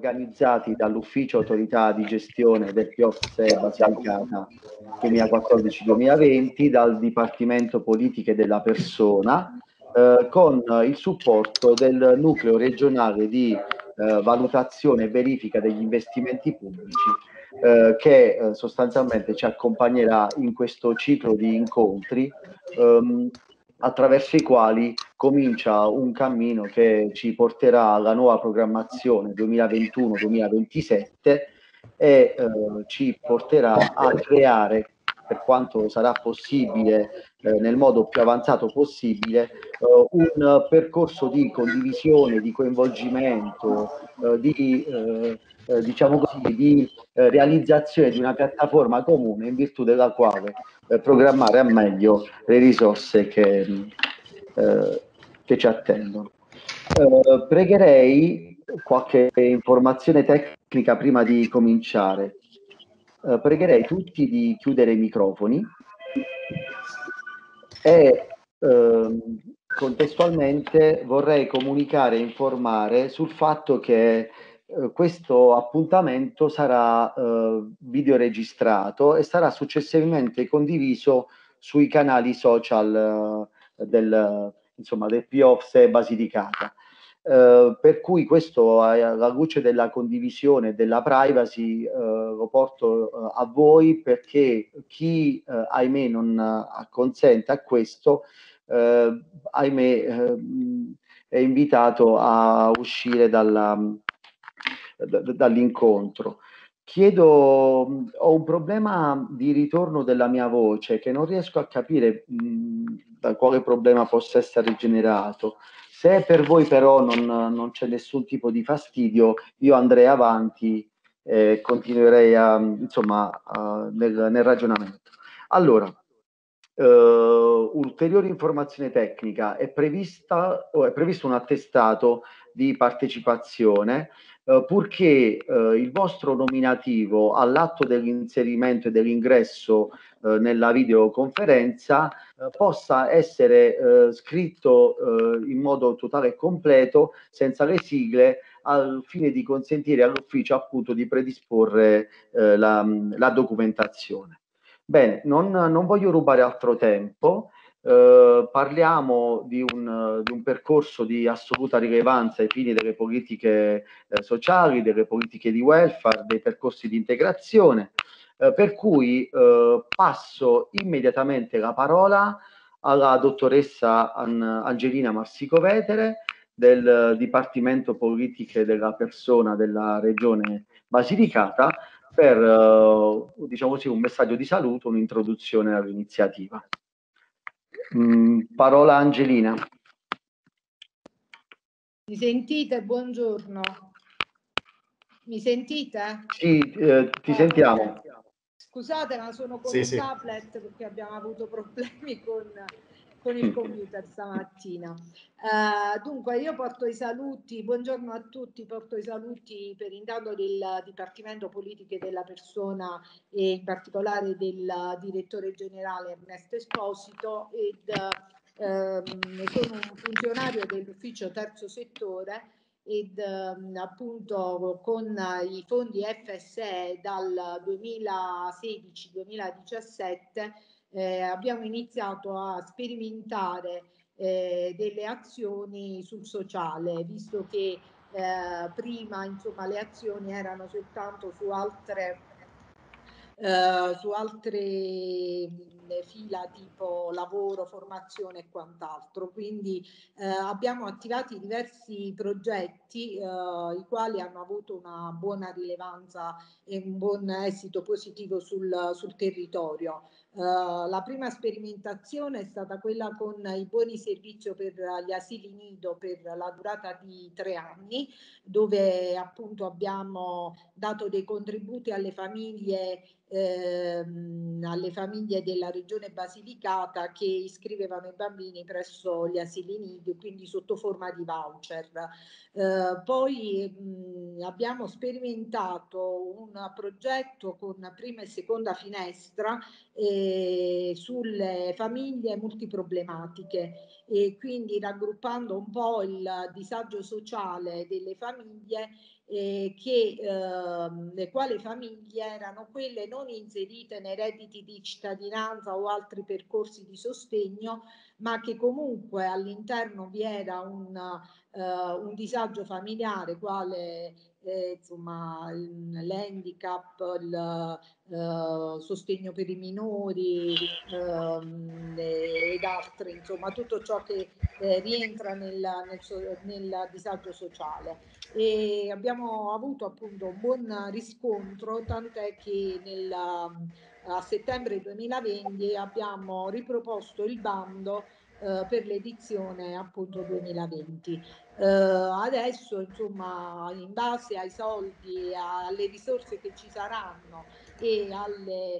organizzati dall'Ufficio Autorità di Gestione del PIOFSE Basilicata 2014-2020, dal Dipartimento Politiche della Persona, con il supporto del Nucleo Regionale di Valutazione e Verifica degli Investimenti Pubblici, che sostanzialmente ci accompagnerà in questo ciclo di incontri attraverso i quali comincia un cammino che ci porterà alla nuova programmazione 2021-2027 e ci porterà a creare, per quanto sarà possibile, nel modo più avanzato possibile, un percorso di condivisione, di coinvolgimento, diciamo così, di realizzazione di una piattaforma comune in virtù della quale programmare al meglio le risorse che ci attendono. Pregherei qualche informazione tecnica prima di cominciare. Pregherei tutti di chiudere i microfoni e contestualmente vorrei comunicare e informare sul fatto che questo appuntamento sarà videoregistrato e sarà successivamente condiviso sui canali social del PIOFSE Basilicata. Per cui questo, alla luce della condivisione e della privacy, lo porto a voi, perché chi ahimè non acconsente a questo ahimè è invitato a uscire dall'incontro. Ho un problema di ritorno della mia voce che non riesco a capire da quale problema possa essere generato. Se per voi però non c'è nessun tipo di fastidio, io andrei avanti e continuerei nel ragionamento. Allora, ulteriore informazione tecnica: è previsto un attestato di partecipazione, purché il vostro nominativo all'atto dell'inserimento e dell'ingresso nella videoconferenza possa essere scritto in modo totale e completo, senza le sigle, al fine di consentire all'ufficio appunto di predisporre la documentazione. Bene, non voglio rubare altro tempo. Parliamo di un percorso di assoluta rilevanza ai fini delle politiche sociali, delle politiche di welfare, dei percorsi di integrazione, per cui passo immediatamente la parola alla dottoressa Angelina Marsico-Vetere del Dipartimento Politiche della Persona della Regione Basilicata, per diciamo così, un messaggio di saluto, un'introduzione all'iniziativa. Parola Angelina. Mi sentite? Buongiorno. Mi sentite? Sì, ti sentiamo. Scusate, ma sono con un tablet perché abbiamo avuto problemi con il computer stamattina. Dunque io porto i saluti, buongiorno a tutti, porto i saluti per intanto del Dipartimento Politiche della Persona e in particolare del direttore generale Ernesto Esposito, ed sono un funzionario dell'ufficio terzo settore, ed appunto con i fondi FSE dal 2016-2017 abbiamo iniziato a sperimentare delle azioni sul sociale, visto che prima insomma le azioni erano soltanto su altre fila tipo lavoro, formazione e quant'altro. Quindi abbiamo attivati diversi progetti i quali hanno avuto una buona rilevanza e un buon esito positivo sul territorio. La prima sperimentazione è stata quella con i buoni servizio per gli asili nido per la durata di 3 anni, dove appunto abbiamo dato dei contributi alle famiglie della regione Basilicata che iscrivevano i bambini presso gli asili nido, quindi sotto forma di voucher. Poi abbiamo sperimentato un progetto con prima e seconda finestra sulle famiglie multiproblematiche, e quindi raggruppando un po' il disagio sociale delle famiglie le quali famiglie erano quelle non inserite nei redditi di cittadinanza o altri percorsi di sostegno, ma che comunque all'interno vi era un disagio familiare, quale insomma l'handicap, il sostegno per i minori ed altri, insomma tutto ciò che rientra nel disagio sociale. E abbiamo avuto appunto un buon riscontro, tant'è che a settembre 2020 abbiamo riproposto il bando per l'edizione appunto 2020. Adesso insomma, in base ai soldi, alle risorse che ci saranno e alle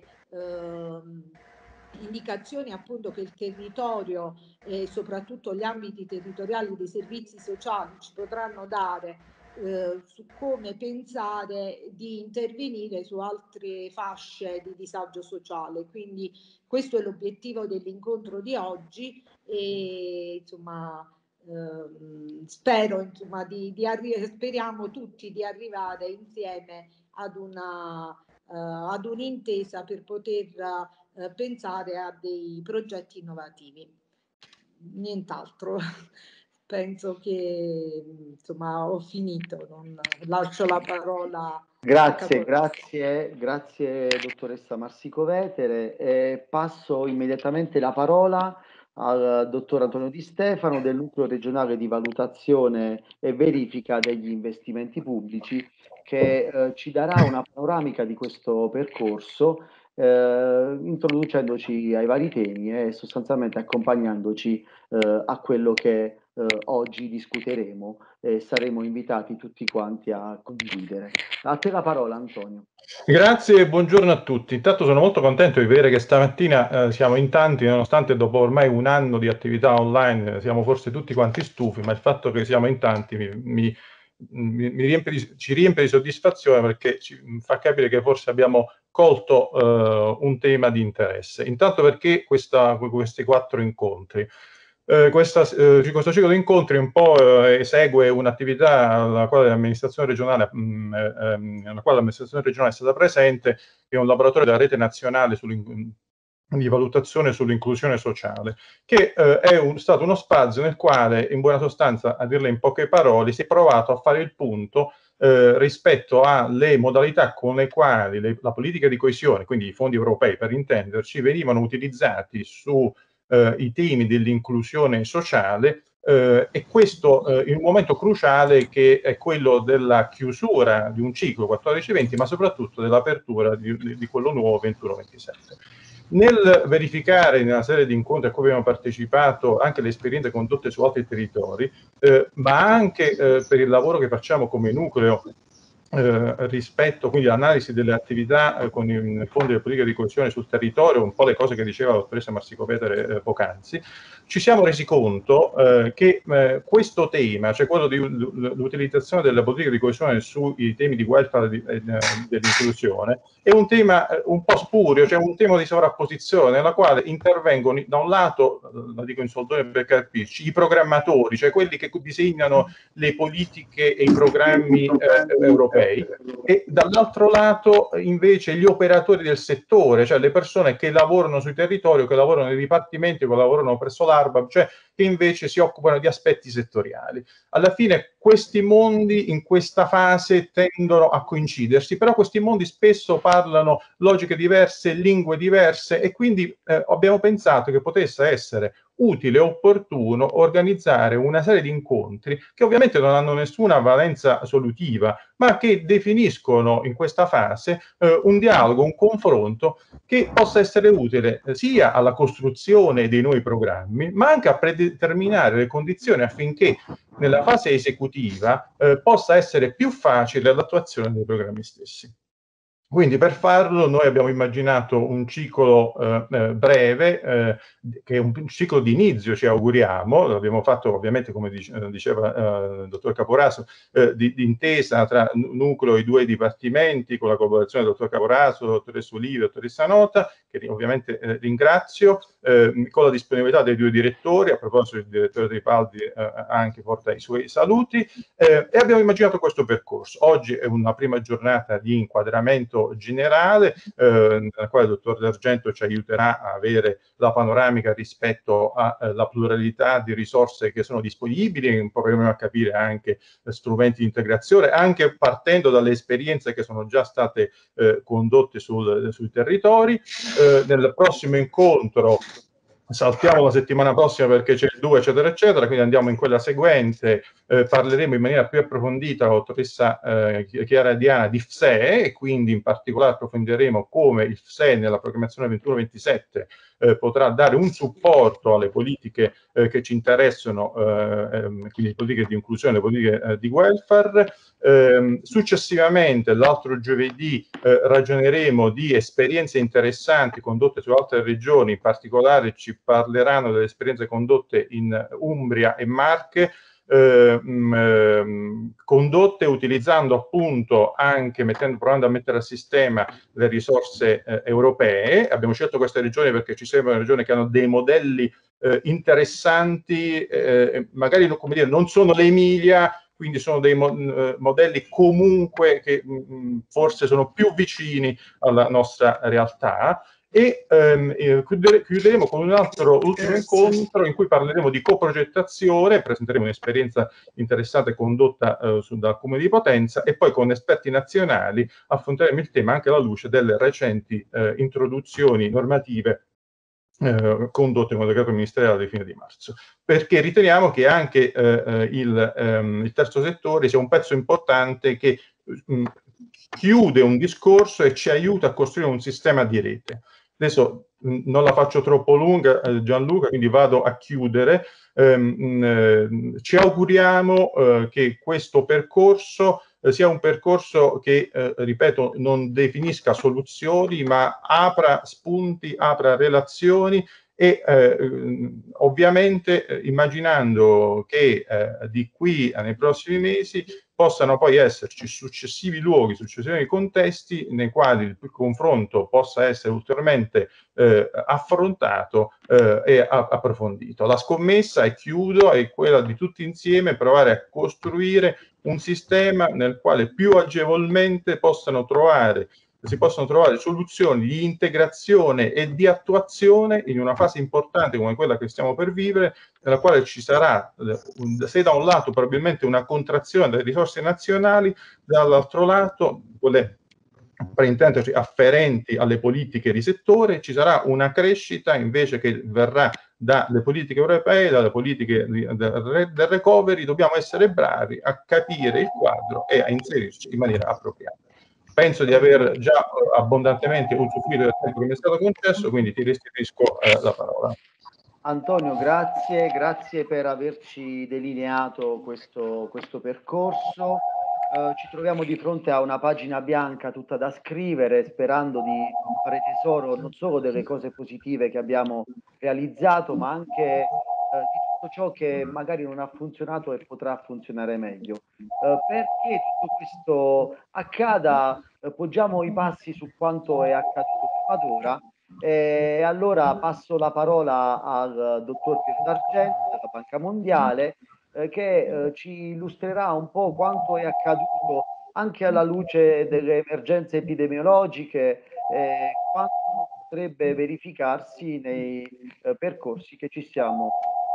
indicazioni appunto che il territorio e soprattutto gli ambiti territoriali dei servizi sociali ci potranno dare su come pensare di intervenire su altre fasce di disagio sociale. Quindi questo è l'obiettivo dell'incontro di oggi e insomma spero insomma speriamo tutti di arrivare insieme ad un'intesa per poter pensare a dei progetti innovativi. Nient'altro. Penso che insomma ho finito, non lascio la parola. Grazie dottoressa Marsico-Vetere, e passo immediatamente la parola al dottor Antonio Di Stefano del Nucleo Regionale di Valutazione e Verifica degli Investimenti Pubblici, che ci darà una panoramica di questo percorso, introducendoci ai vari temi e sostanzialmente accompagnandoci a quello che oggi discuteremo, e saremo invitati tutti quanti a condividere. A te la parola, Antonio. Grazie e buongiorno a tutti. Intanto sono molto contento di vedere che stamattina siamo in tanti, nonostante dopo ormai un anno di attività online siamo forse tutti quanti stufi, ma il fatto che siamo in tanti ci riempie di soddisfazione, perché ci fa capire che forse abbiamo colto un tema di interesse. Intanto, perché questi 4 incontri? Questo ciclo di incontri un po' esegue un'attività alla quale l'amministrazione regionale è stata presente, che è un laboratorio della rete nazionale di valutazione sull'inclusione sociale, che è stato uno spazio nel quale, in buona sostanza, a dirla in poche parole, si è provato a fare il punto rispetto alle modalità con le quali la politica di coesione, quindi i fondi europei per intenderci, venivano utilizzati su i temi dell'inclusione sociale, e questo in un momento cruciale, che è quello della chiusura di un ciclo 14-20, ma soprattutto dell'apertura di quello nuovo 21-27. Nel verificare nella serie di incontri a cui abbiamo partecipato anche le esperienze condotte su altri territori, ma anche per il lavoro che facciamo come nucleo rispetto quindi all'analisi delle attività con i fondi delle politiche di coesione sul territorio, un po' le cose che diceva la dottoressa Marsico-Vetere poc'anzi, ci siamo resi conto che questo tema, cioè quello dell'utilizzazione delle politiche di coesione sui temi di welfare dell'inclusione, è un tema un po' spurio, cioè un tema di sovrapposizione nella quale intervengono da un lato, la dico in soldoni per capirci, i programmatori, cioè quelli che disegnano le politiche e i programmi europei, e dall'altro lato invece gli operatori del settore, cioè le persone che lavorano sui territori, che lavorano nei dipartimenti, che lavorano presso l'ARBAB, cioè che invece si occupano di aspetti settoriali. Alla fine questi mondi in questa fase tendono a coincidersi, però questi mondi spesso parlano logiche diverse, lingue diverse, e quindi abbiamo pensato che potesse essere utile e opportuno organizzare una serie di incontri che ovviamente non hanno nessuna valenza solutiva, ma che definiscono in questa fase un dialogo, un confronto che possa essere utile sia alla costruzione dei nuovi programmi, ma anche a predeterminare le condizioni affinché nella fase esecutiva possa essere più facile l'attuazione dei programmi stessi. Quindi per farlo noi abbiamo immaginato un ciclo breve, che è un ciclo di inizio, ci auguriamo, l'abbiamo fatto ovviamente, come diceva il dottor Caporaso, di intesa tra nucleo e i 2 dipartimenti, con la collaborazione del dottor Caporaso, dottoressa Olivi, dottoressa Nota, che ovviamente ringrazio, con la disponibilità dei due direttori. A proposito, il direttore Tripaldi anche porta i suoi saluti, e abbiamo immaginato questo percorso. Oggi è una prima giornata di inquadramento generale, nella quale il dottor D'Argento ci aiuterà a avere la panoramica rispetto alla pluralità di risorse che sono disponibili, proveremo a capire anche strumenti di integrazione, anche partendo dalle esperienze che sono già state condotte sui territori. Nel prossimo incontro, saltiamo la settimana prossima perché c'è il 2, eccetera, eccetera, quindi andiamo in quella seguente, parleremo in maniera più approfondita con la dottoressa Chiara Diana di FSE, e quindi in particolare approfondiremo come il FSE nella programmazione 21-27 potrà dare un supporto alle politiche che ci interessano, quindi politiche di inclusione, politiche di welfare. Successivamente, l'altro giovedì, ragioneremo di esperienze interessanti condotte su altre regioni, in particolare ci parleranno delle esperienze condotte in Umbria e Marche, condotte utilizzando appunto anche provando a mettere a sistema le risorse europee. Abbiamo scelto queste regioni perché ci sembrano regioni che hanno dei modelli interessanti, magari come dire, non sono l'Emilia, quindi sono dei modelli comunque che forse sono più vicini alla nostra realtà. E chiuderemo con un altro ultimo incontro in cui parleremo di coprogettazione, presenteremo un'esperienza interessante condotta dal Comune di Potenza, e poi con esperti nazionali affronteremo il tema anche alla luce delle recenti introduzioni normative condotte con il decreto ministeriale di fine di marzo, perché riteniamo che anche il terzo settore sia un pezzo importante che chiude un discorso e ci aiuta a costruire un sistema di rete. Adesso non la faccio troppo lunga, Gianluca, quindi vado a chiudere. Ci auguriamo che questo percorso sia un percorso che, ripeto, non definisca soluzioni, ma apra spunti, apra relazioni, e ovviamente immaginando che di qui nei prossimi mesi possano poi esserci successivi luoghi, successivi contesti nei quali il confronto possa essere ulteriormente affrontato e approfondito. La scommessa, e chiudo, è quella di tutti insieme provare a costruire un sistema nel quale più agevolmente si possano trovare soluzioni di integrazione e di attuazione in una fase importante come quella che stiamo per vivere, nella quale ci sarà, se da un lato probabilmente una contrazione delle risorse nazionali, dall'altro lato quelle per intenderci afferenti alle politiche di settore, ci sarà una crescita invece che verrà dalle politiche europee, dalle politiche del recovery. Dobbiamo essere bravi a capire il quadro e a inserirci in maniera appropriata. Penso di aver già abbondantemente usufruito del tempo che mi è stato concesso, quindi ti restituisco la parola. Antonio, grazie per averci delineato questo percorso. Ci troviamo di fronte a una pagina bianca tutta da scrivere, sperando di fare tesoro non solo delle cose positive che abbiamo realizzato, ma anche di tutto ciò che magari non ha funzionato e potrà funzionare meglio. Perché tutto questo accada, poggiamo i passi su quanto è accaduto fino ad ora. E allora passo la parola al dottor Piero D'Argento della Banca Mondiale, che ci illustrerà un po' quanto è accaduto anche alla luce delle emergenze epidemiologiche, quanto potrebbe verificarsi nei percorsi che ci stiamo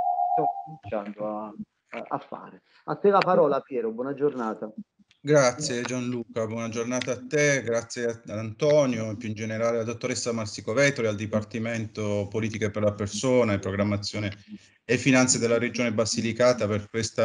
cominciando a fare. A te la parola, Piero, buona giornata. Grazie Gianluca, buona giornata a te, grazie ad Antonio e più in generale alla dottoressa Marsico-Vettori, al Dipartimento Politiche per la Persona e Programmazione e Finanze della Regione Basilicata per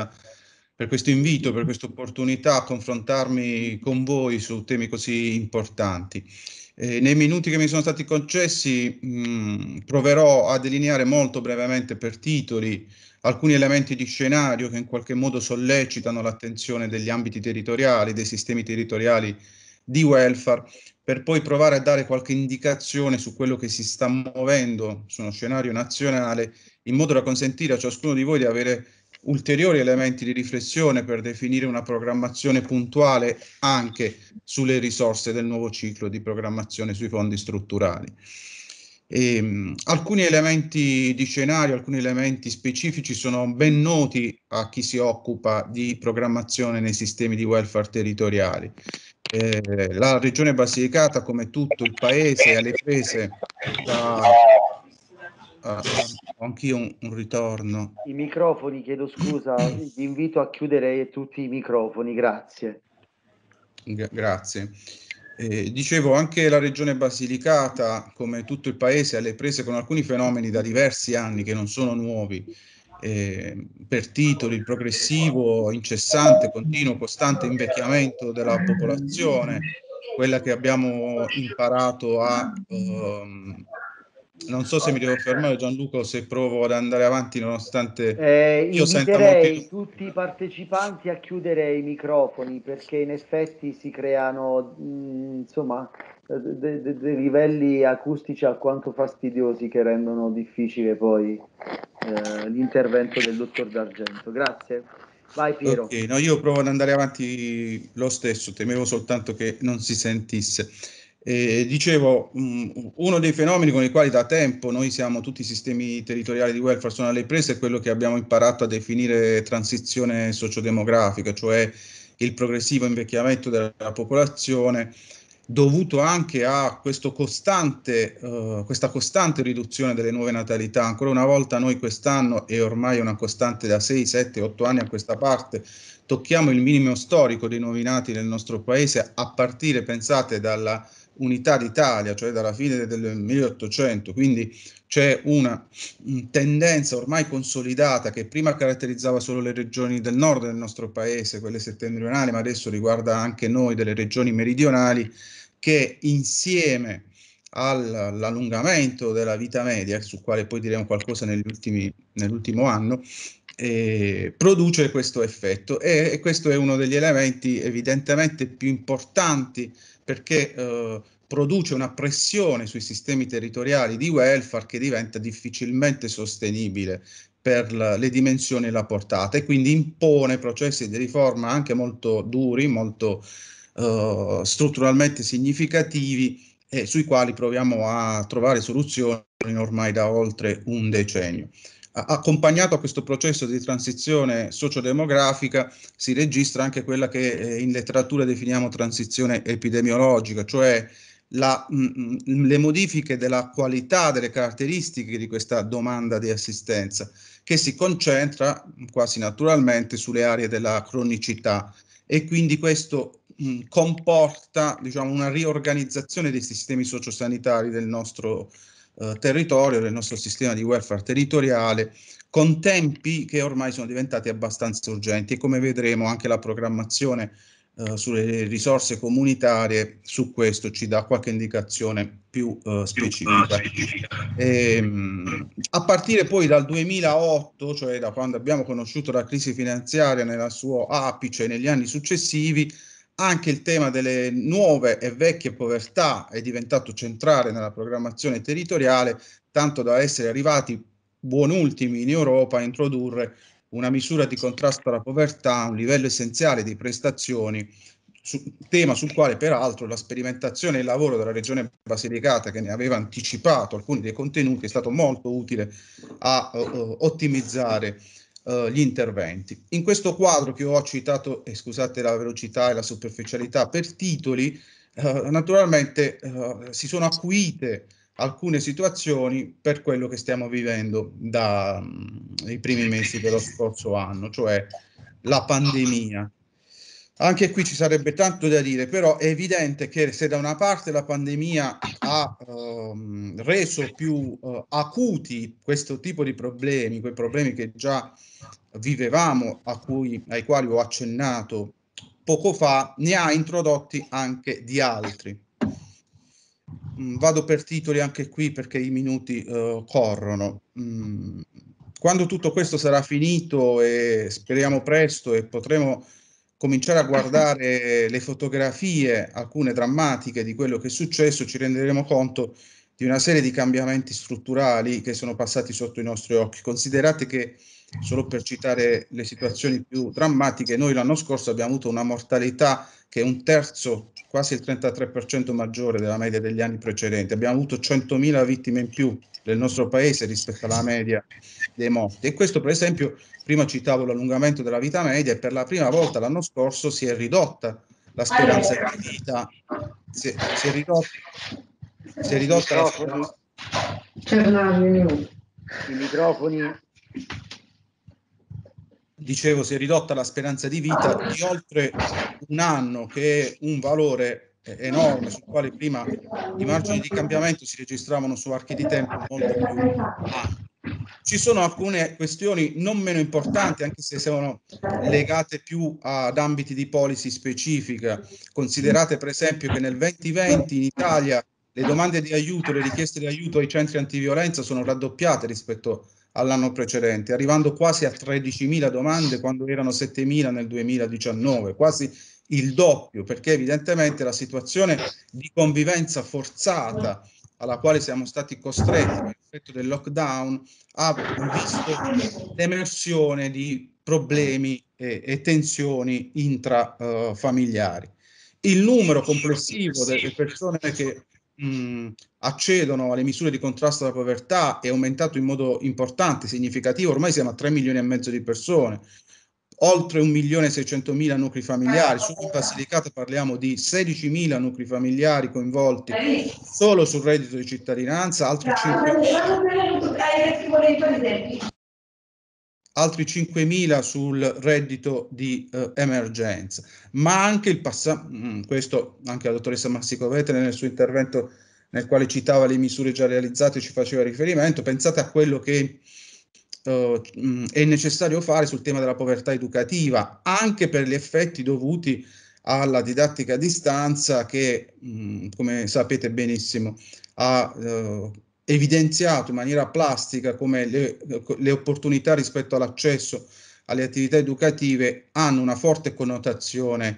questo invito, per questa opportunità a confrontarmi con voi su temi così importanti. Nei minuti che mi sono stati concessi proverò a delineare molto brevemente per titoli alcuni elementi di scenario che in qualche modo sollecitano l'attenzione degli ambiti territoriali, dei sistemi territoriali di welfare, per poi provare a dare qualche indicazione su quello che si sta muovendo su uno scenario nazionale, in modo da consentire a ciascuno di voi di avere ulteriori elementi di riflessione per definire una programmazione puntuale anche sulle risorse del nuovo ciclo di programmazione sui fondi strutturali. Alcuni elementi di scenario, alcuni elementi specifici sono ben noti a chi si occupa di programmazione nei sistemi di welfare territoriali. La regione Basilicata, come tutto il paese, è alle prese da... ho anch'io un ritorno. I microfoni, chiedo scusa, vi invito a chiudere tutti i microfoni, grazie. Grazie. Dicevo, anche la regione Basilicata, come tutto il paese, è alle prese con alcuni fenomeni da diversi anni che non sono nuovi, per titoli: il progressivo, incessante, continuo, costante invecchiamento della popolazione, quella che abbiamo imparato a... non so se mi devo fermare, Gianluca, o se provo ad andare avanti nonostante io senta Inviterei molti... tutti i partecipanti a chiudere i microfoni, perché in effetti si creano insomma dei livelli acustici alquanto fastidiosi che rendono difficile poi l'intervento del dottor D'Argento. Grazie. Vai Piero. Ok, no, io provo ad andare avanti lo stesso, temevo soltanto che non si sentisse. Dicevo, uno dei fenomeni con i quali da tempo noi siamo, tutti i sistemi territoriali di welfare sono alle prese, è quello che abbiamo imparato a definire transizione sociodemografica, cioè il progressivo invecchiamento della popolazione, dovuto anche a questa costante riduzione delle nuove natalità. Ancora una volta noi quest'anno, e ormai è una costante da 6, 7, 8 anni a questa parte, tocchiamo il minimo storico dei nuovi nati nel nostro paese, a partire, pensate, dalla unità d'Italia, cioè dalla fine del 1800, quindi c'è una tendenza ormai consolidata che prima caratterizzava solo le regioni del nord del nostro paese, quelle settentrionali, ma adesso riguarda anche noi delle regioni meridionali, che insieme all'allungamento della vita media, su quale poi diremo qualcosa nell'ultimo anno, produce questo effetto, e questo è uno degli elementi evidentemente più importanti, perché produce una pressione sui sistemi territoriali di welfare che diventa difficilmente sostenibile per le dimensioni e la portata, e quindi impone processi di riforma anche molto duri, molto strutturalmente significativi, e sui quali proviamo a trovare soluzioni ormai da oltre un decennio. Accompagnato a questo processo di transizione sociodemografica si registra anche quella che in letteratura definiamo transizione epidemiologica, cioè le modifiche della qualità, delle caratteristiche di questa domanda di assistenza, che si concentra quasi naturalmente sulle aree della cronicità, e quindi questo comporta, diciamo, una riorganizzazione dei sistemi sociosanitari del nostro territorio, del nostro sistema di welfare territoriale, con tempi che ormai sono diventati abbastanza urgenti, e come vedremo anche la programmazione sulle risorse comunitarie su questo ci dà qualche indicazione più specifica. A partire poi dal 2008, cioè da quando abbiamo conosciuto la crisi finanziaria nel suo apice negli anni successivi, anche il tema delle nuove e vecchie povertà è diventato centrale nella programmazione territoriale, tanto da essere arrivati buon ultimi in Europa a introdurre una misura di contrasto alla povertà, un livello essenziale di prestazioni, tema sul quale peraltro la sperimentazione e il lavoro della Regione Basilicata, che ne aveva anticipato alcuni dei contenuti, è stato molto utile a ottimizzare gli interventi. In questo quadro che ho citato, e scusate la velocità e la superficialità per titoli, naturalmente si sono acuite alcune situazioni per quello che stiamo vivendo dai primi mesi dello scorso anno, cioè la pandemia. Anche qui ci sarebbe tanto da dire, però è evidente che se da una parte la pandemia ha reso più acuti questo tipo di problemi, quei problemi che già vivevamo, ai quali ho accennato poco fa, ne ha introdotti anche di altri. Vado per titoli anche qui perché i minuti corrono. Quando tutto questo sarà finito, e speriamo presto, e potremo cominciare a guardare le fotografie, alcune drammatiche, di quello che è successo, ci renderemo conto di una serie di cambiamenti strutturali che sono passati sotto i nostri occhi. Considerate che, solo per citare le situazioni più drammatiche, noi l'anno scorso abbiamo avuto una mortalità che è un terzo, quasi il 33% maggiore della media degli anni precedenti. Abbiamo avuto 100.000 vittime in più nel nostro paese rispetto alla media dei morti. E questo, per esempio, prima citavo l'allungamento della vita media, e per la prima volta l'anno scorso si è ridotta la speranza di vita. Si è ridotta la speranza. I microfoni. Dicevo, si è ridotta la speranza di vita di oltre un anno, che è un valore enorme, sul quale prima i margini di cambiamento si registravano su archi di tempo molto più ampi. Ci sono alcune questioni non meno importanti, anche se sono legate più ad ambiti di policy specifica. Considerate per esempio che nel 2020 in Italia le domande di aiuto, le richieste di aiuto ai centri antiviolenza sono raddoppiate rispetto all'anno precedente, arrivando quasi a 13.000 domande quando erano 7.000 nel 2019, quasi il doppio, perché evidentemente la situazione di convivenza forzata alla quale siamo stati costretti per effetto del lockdown ha visto l'emersione di problemi e tensioni intrafamiliari. Il numero complessivo delle persone che accedono alle misure di contrasto alla povertà è aumentato in modo importante, significativo. Ormai siamo a 3 milioni e mezzo di persone, oltre 1.600.000 nuclei familiari. Su Basilicata parliamo di 16.000 nuclei familiari coinvolti solo sul reddito di cittadinanza, altri 5.000 sul reddito di emergenza, ma anche il passaggio, questo anche la dottoressa Massicovetere nel suo intervento nel quale citava le misure già realizzate ci faceva riferimento. Pensate a quello che è necessario fare sul tema della povertà educativa, anche per gli effetti dovuti alla didattica a distanza che, come sapete benissimo, ha evidenziato in maniera plastica come le opportunità rispetto all'accesso alle attività educative hanno una forte connotazione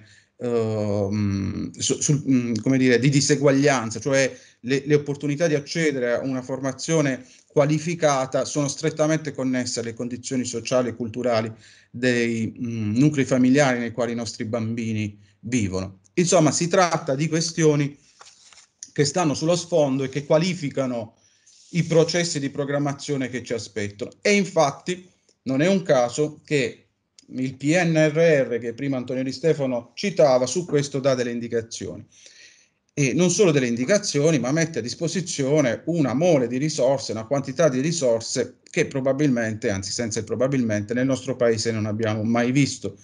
come dire, di diseguaglianza, cioè le opportunità di accedere a una formazione qualificata sono strettamente connesse alle condizioni sociali e culturali dei nuclei familiari nei quali i nostri bambini vivono. Insomma, si tratta di questioni che stanno sullo sfondo e che qualificano i processi di programmazione che ci aspettano. E infatti non è un caso che il PNRR, che prima Antonio Di Stefano citava, su questo dà delle indicazioni. E non solo delle indicazioni, ma mette a disposizione una mole di risorse, una quantità di risorse che probabilmente, anzi senza il probabilmente, nel nostro paese non abbiamo mai visto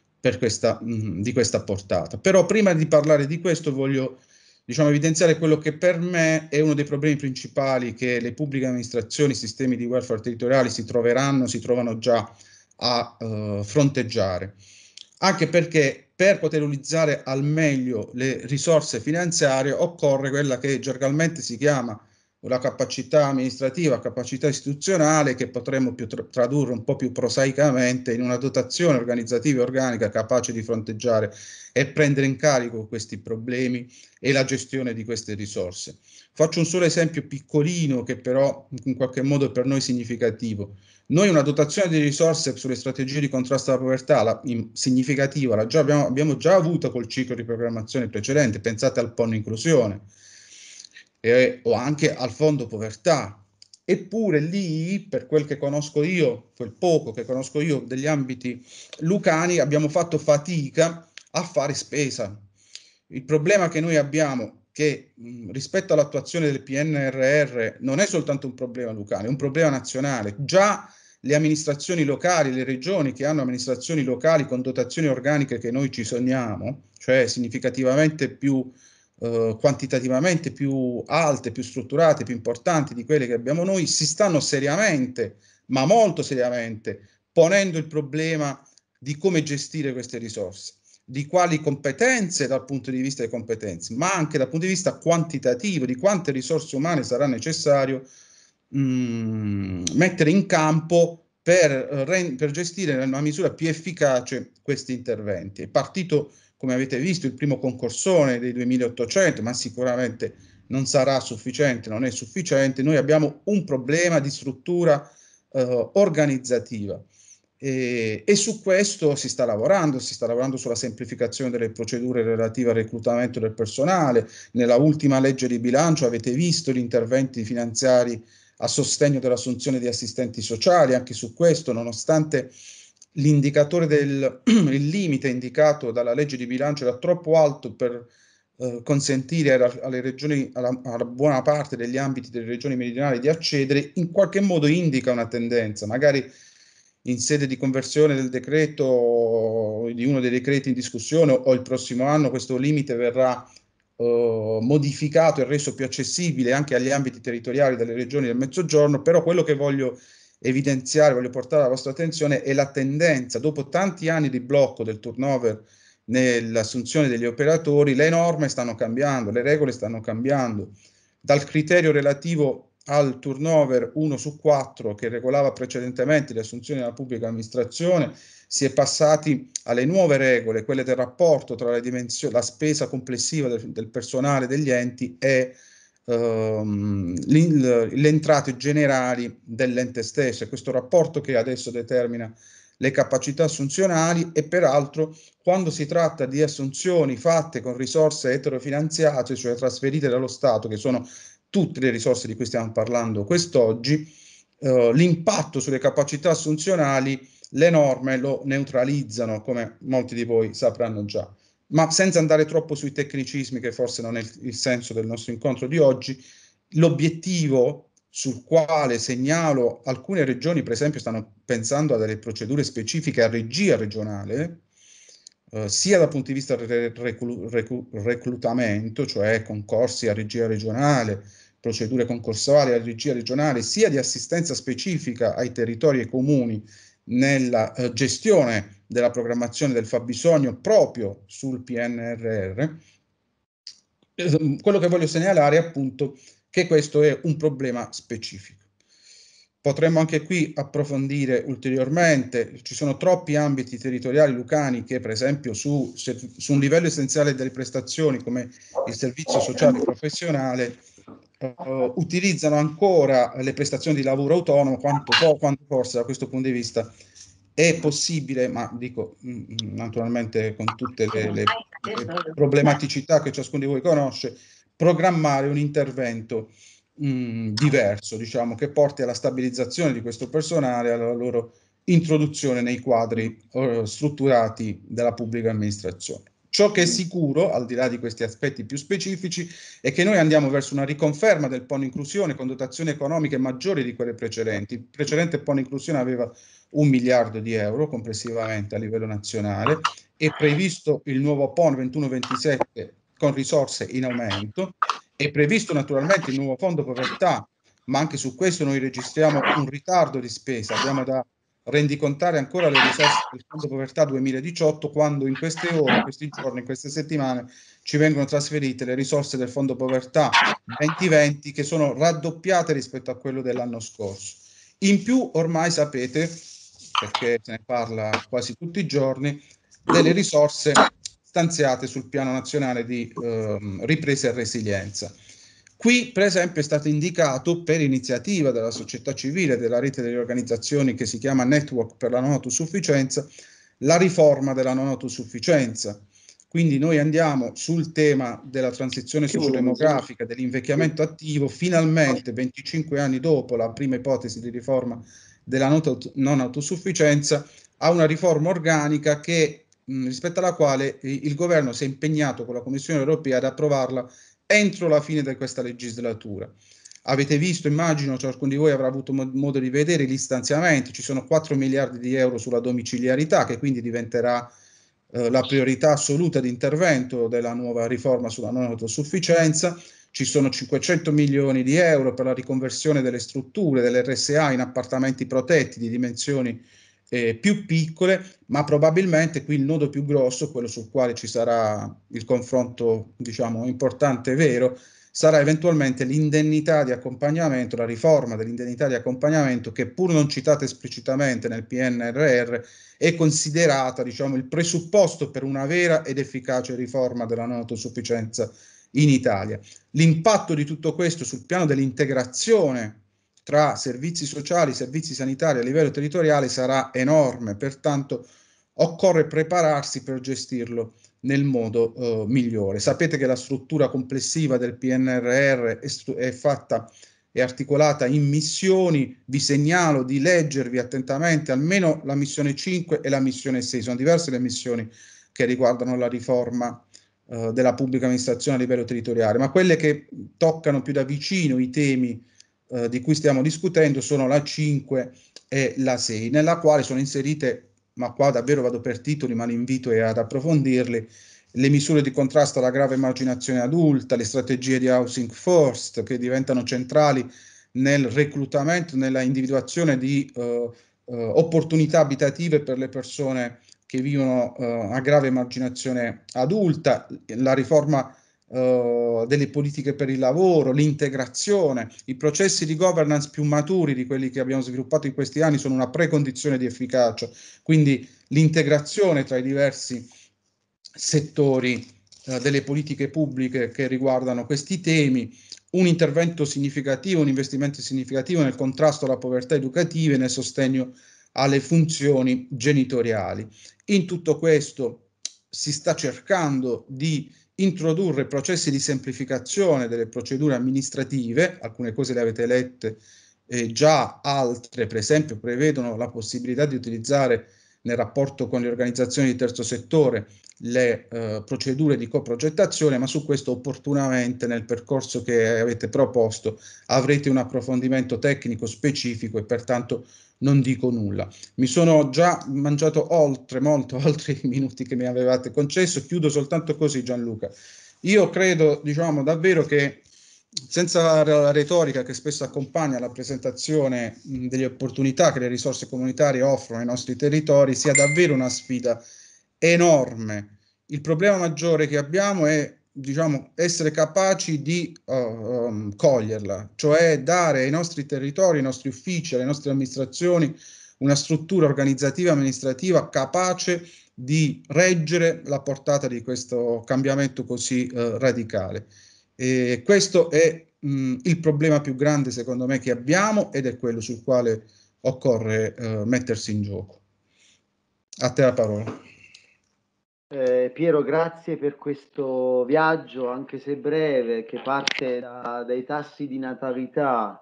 di questa portata. Però prima di parlare di questo voglio evidenziare quello che per me è uno dei problemi principali che le pubbliche amministrazioni, i sistemi di welfare territoriali si trovano già a fronteggiare. Anche perché per poter utilizzare al meglio le risorse finanziarie occorre quella che gergalmente si chiama la capacità amministrativa, capacità istituzionale, che potremmo tradurre un po' più prosaicamente in una dotazione organizzativa e organica capace di fronteggiare e prendere in carico questi problemi e la gestione di queste risorse. Faccio un solo esempio piccolino che però in qualche modo è per noi significativo. Noi una dotazione di risorse sulle strategie di contrasto alla povertà significativa abbiamo già avuto col ciclo di programmazione precedente. Pensate al PON inclusione o anche al fondo povertà. Eppure lì, per quel che conosco io, quel poco che conosco io degli ambiti lucani, abbiamo fatto fatica a fare spesa. Il problema che noi abbiamo, che rispetto all'attuazione del PNRR non è soltanto un problema lucano, è un problema nazionale. Già le amministrazioni locali, le regioni che hanno amministrazioni locali con dotazioni organiche che noi ci sogniamo, cioè significativamente più quantitativamente più alte, più strutturate, più importanti di quelle che abbiamo noi, si stanno seriamente, ma molto seriamente, ponendo il problema di come gestire queste risorse, di quali competenze dal punto di vista delle competenze, ma anche dal punto di vista quantitativo, di quante risorse umane sarà necessario mettere in campo per gestire in una misura più efficace questi interventi. È partito, come avete visto, il primo concorsone dei 2.800, ma sicuramente non sarà sufficiente, non è sufficiente. Noi abbiamo un problema di struttura organizzativa. E su questo si sta lavorando sulla semplificazione delle procedure relative al reclutamento del personale. Nella ultima legge di bilancio avete visto gli interventi finanziari a sostegno dell'assunzione di assistenti sociali. Anche su questo, nonostante l'indicatore il limite indicato dalla legge di bilancio era troppo alto per consentire alle regioni, alla buona parte degli ambiti delle regioni meridionali di accedere, in qualche modo indica una tendenza, magari in sede di conversione del decreto, di uno dei decreti in discussione, o il prossimo anno questo limite verrà modificato e reso più accessibile anche agli ambiti territoriali delle regioni del Mezzogiorno. Però quello che voglio evidenziare, voglio portare alla vostra attenzione è la tendenza, dopo tanti anni di blocco del turnover nell'assunzione degli operatori, le norme stanno cambiando, le regole stanno cambiando. Dal criterio relativo al turnover 1 su 4 che regolava precedentemente le assunzioni della pubblica amministrazione, si è passati alle nuove regole, quelle del rapporto tra le dimensioni, la spesa complessiva del personale degli enti e le entrate generali dell'ente stesso. È questo rapporto che adesso determina le capacità assunzionali, e peraltro quando si tratta di assunzioni fatte con risorse eterofinanziate, cioè trasferite dallo Stato, che sono tutte le risorse di cui stiamo parlando quest'oggi, l'impatto sulle capacità assunzionali le norme lo neutralizzano, come molti di voi sapranno già. Ma senza andare troppo sui tecnicismi, che forse non è il senso del nostro incontro di oggi, l'obiettivo sul quale segnalo alcune regioni, per esempio, stanno pensando a delle procedure specifiche a regia regionale, sia dal punto di vista del reclutamento, cioè concorsi a regia regionale, procedure concorsuali a regia regionale, sia di assistenza specifica ai territori e ai comuni nella gestione della programmazione del fabbisogno proprio sul PNRR. Quello che voglio segnalare è appunto che questo è un problema specifico. Potremmo anche qui approfondire ulteriormente. Ci sono troppi ambiti territoriali lucani che, per esempio, su un livello essenziale delle prestazioni come il servizio sociale professionale, utilizzano ancora le prestazioni di lavoro autonomo, quanto forse da questo punto di vista è possibile, ma dico naturalmente con tutte le problematicità che ciascuno di voi conosce, programmare un intervento diverso, diciamo, che porti alla stabilizzazione di questo personale, alla loro introduzione nei quadri strutturati della pubblica amministrazione. Ciò che è sicuro, al di là di questi aspetti più specifici, è che noi andiamo verso una riconferma del PON inclusione con dotazioni economiche maggiori di quelle precedenti. Il precedente PON inclusione aveva 1 miliardo di euro complessivamente a livello nazionale, è previsto il nuovo PON 21-27 con risorse in aumento, è previsto naturalmente il nuovo fondo povertà, ma anche su questo noi registriamo un ritardo di spesa. Abbiamo da rendicontare ancora le risorse del fondo povertà 2018, quando in queste ore, in questi giorni, in queste settimane ci vengono trasferite le risorse del fondo povertà 2020, che sono raddoppiate rispetto a quello dell'anno scorso. In più, ormai sapete, perché se ne parla quasi tutti i giorni, delle risorse stanziate sul piano nazionale di ripresa e resilienza. Qui, per esempio, è stato indicato, per iniziativa della società civile, della rete delle organizzazioni che si chiama Network per la non autosufficienza, la riforma della non autosufficienza. Quindi noi andiamo sul tema della transizione sociodemografica, dell'invecchiamento attivo, finalmente 25 anni dopo la prima ipotesi di riforma della non autosufficienza, a una riforma organica che, rispetto alla quale il governo si è impegnato con la Commissione europea ad approvarla entro la fine di questa legislatura. Avete visto, immagino, ciascuno di voi avrà avuto modo di vedere gli stanziamenti. Ci sono 4 miliardi di euro sulla domiciliarità, che quindi diventerà la priorità assoluta di intervento della nuova riforma sulla non autosufficienza. Ci sono 500 milioni di euro per la riconversione delle strutture dell'RSA in appartamenti protetti di dimensioni più piccole, ma probabilmente qui il nodo più grosso, quello sul quale ci sarà il confronto, diciamo, importante e vero, sarà eventualmente l'indennità di accompagnamento, la riforma dell'indennità di accompagnamento, che pur non citata esplicitamente nel PNRR è considerata, diciamo, il presupposto per una vera ed efficace riforma della non autosufficienza in Italia. L'impatto di tutto questo sul piano dell'integrazione tra servizi sociali, servizi sanitari a livello territoriale sarà enorme, pertanto occorre prepararsi per gestirlo nel modo migliore. Sapete che la struttura complessiva del PNRR è fatta e articolata in missioni. Vi segnalo di leggervi attentamente almeno la missione 5 e la missione 6, sono diverse le missioni che riguardano la riforma della pubblica amministrazione a livello territoriale, ma quelle che toccano più da vicino i temi di cui stiamo discutendo sono la 5 e la 6, nella quale sono inserite, ma qua davvero vado per titoli, ma l'invito è ad approfondirli, le misure di contrasto alla grave emarginazione adulta, le strategie di housing first che diventano centrali nel reclutamento, nella individuazione di opportunità abitative per le persone che vivono a grave emarginazione adulta, la riforma delle politiche per il lavoro, l'integrazione, i processi di governance più maturi di quelli che abbiamo sviluppato in questi anni sono una precondizione di efficacia, quindi l'integrazione tra i diversi settori delle politiche pubbliche che riguardano questi temi, un intervento significativo, un investimento significativo nel contrasto alla povertà educativa e nel sostegno alle funzioni genitoriali. In tutto questo si sta cercando di introdurre processi di semplificazione delle procedure amministrative, alcune cose le avete lette, già altre per esempio prevedono la possibilità di utilizzare nel rapporto con le organizzazioni di terzo settore le procedure di coprogettazione, ma su questo opportunamente nel percorso che avete proposto avrete un approfondimento tecnico specifico e pertanto non dico nulla. Mi sono già mangiato molto oltre i minuti che mi avevate concesso, chiudo soltanto così, Gianluca. Io credo, diciamo, davvero che senza la retorica che spesso accompagna la presentazione delle opportunità che le risorse comunitarie offrono ai nostri territori, sia davvero una sfida enorme. Il problema maggiore che abbiamo è, diciamo, essere capaci di coglierla, cioè dare ai nostri territori, ai nostri uffici, alle nostre amministrazioni una struttura organizzativa e amministrativa capace di reggere la portata di questo cambiamento così radicale. E questo è il problema più grande, secondo me, che abbiamo ed è quello sul quale occorre mettersi in gioco. A te la parola. Piero, grazie per questo viaggio, anche se breve, che parte dai tassi di natalità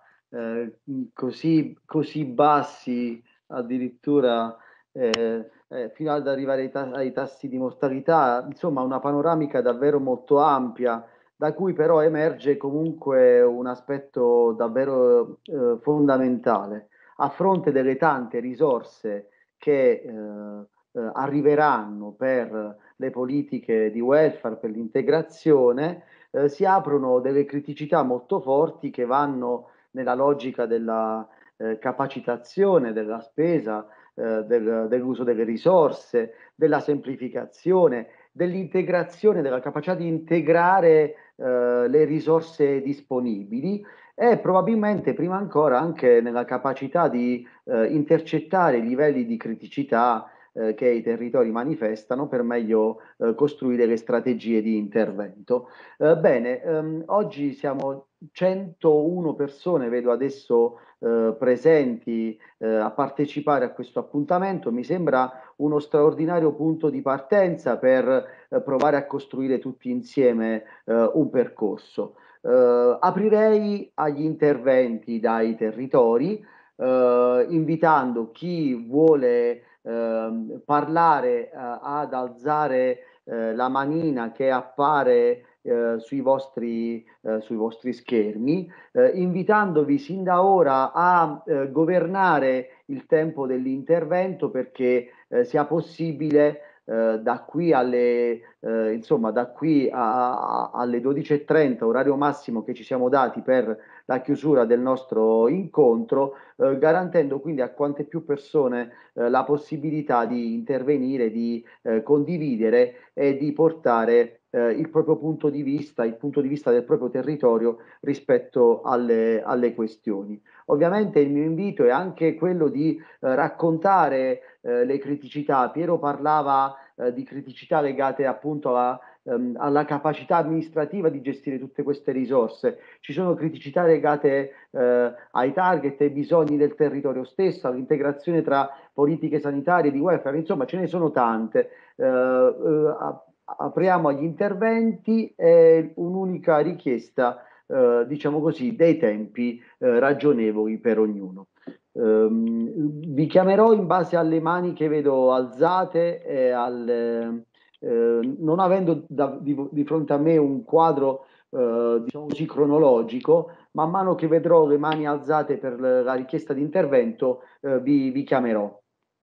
così bassi, addirittura fino ad arrivare ai tassi di mortalità, insomma una panoramica davvero molto ampia, da cui però emerge comunque un aspetto davvero fondamentale. A fronte delle tante risorse che arriveranno per le politiche di welfare, per l'integrazione, si aprono delle criticità molto forti che vanno nella logica della capacitazione della spesa, dell'uso delle risorse, della semplificazione, dell'integrazione, della capacità di integrare le risorse disponibili e probabilmente prima ancora anche nella capacità di intercettare i livelli di criticità che i territori manifestano per meglio costruire le strategie di intervento. Bene, oggi siamo 101 persone, vedo adesso presenti a partecipare a questo appuntamento. Mi sembra uno straordinario punto di partenza per provare a costruire tutti insieme un percorso. Aprirei agli interventi dai territori, invitando chi vuole parlare ad alzare la manina che appare sui vostri schermi, invitandovi sin da ora a governare il tempo dell'intervento perché sia possibile da qui alle alle 12:30, orario massimo che ci siamo dati per la chiusura del nostro incontro, garantendo quindi a quante più persone la possibilità di intervenire, di condividere e di portare il proprio punto di vista, il punto di vista del proprio territorio rispetto alle questioni. Ovviamente il mio invito è anche quello di raccontare le criticità. Piero parlava di criticità legate appunto alla capacità amministrativa di gestire tutte queste risorse. Ci sono criticità legate ai target, ai bisogni del territorio stesso, all'integrazione tra politiche sanitarie, di welfare, insomma ce ne sono tante. Apriamo agli interventi e un'unica richiesta, diciamo così, dei tempi ragionevoli per ognuno. Vi chiamerò in base alle mani che vedo alzate e non avendo di fronte a me un quadro diciamo così cronologico, man mano che vedrò le mani alzate per la richiesta di intervento vi chiamerò.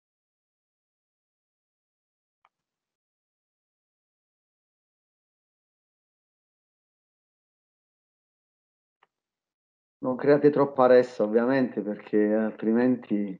Non create troppa ressa, ovviamente, perché altrimenti...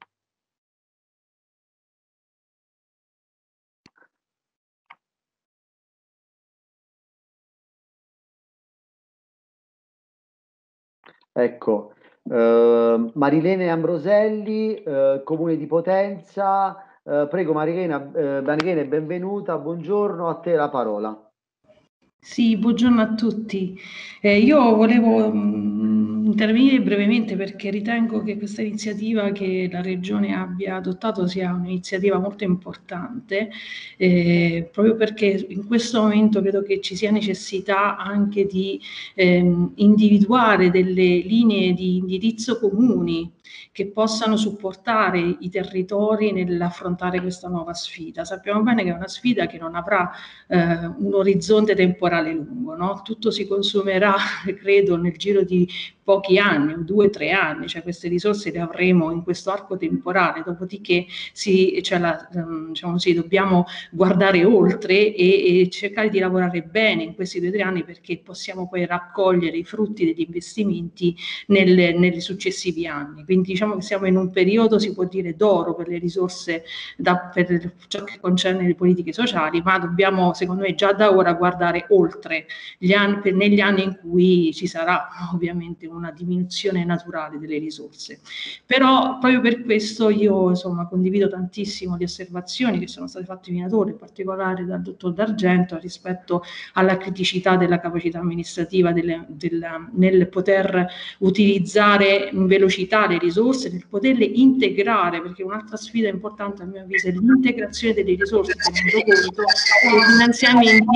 Ecco, Marilene Ambroselli, Comune di Potenza. Prego Marilene, benvenuta, buongiorno, a te la parola. Sì, buongiorno a tutti. Io volevo intervenire brevemente perché ritengo che questa iniziativa che la Regione abbia adottato sia un'iniziativa molto importante, proprio perché in questo momento credo che ci sia necessità anche di individuare delle linee di indirizzo comuni che possano supportare i territori nell'affrontare questa nuova sfida. Sappiamo bene che è una sfida che non avrà un orizzonte temporale lungo, no? Tutto si consumerà, credo, nel giro di pochi anni, 2 o 3 anni, cioè queste risorse le avremo in questo arco temporale, dopodiché diciamo così, dobbiamo guardare oltre e cercare di lavorare bene in questi 2 o 3 anni perché possiamo poi raccogliere i frutti degli investimenti nei successivi anni. Quindi diciamo che siamo in un periodo, si può dire, d'oro per le risorse per ciò che concerne le politiche sociali, ma dobbiamo, secondo me, già da ora guardare oltre negli anni in cui ci sarà ovviamente una diminuzione naturale delle risorse. Però proprio per questo io insomma condivido tantissimo le osservazioni che sono state fatte in autori, in particolare dal dottor D'Argento rispetto alla criticità della capacità amministrativa nel poter utilizzare in velocità le risorse, nel poterle integrare, perché un'altra sfida importante a mio avviso è l'integrazione delle risorse, tenendo conto dei finanziamenti.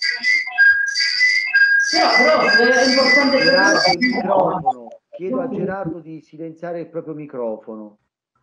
Però è importante Gerardo, il microfono. Chiedo a Gerardo di silenziare il proprio microfono.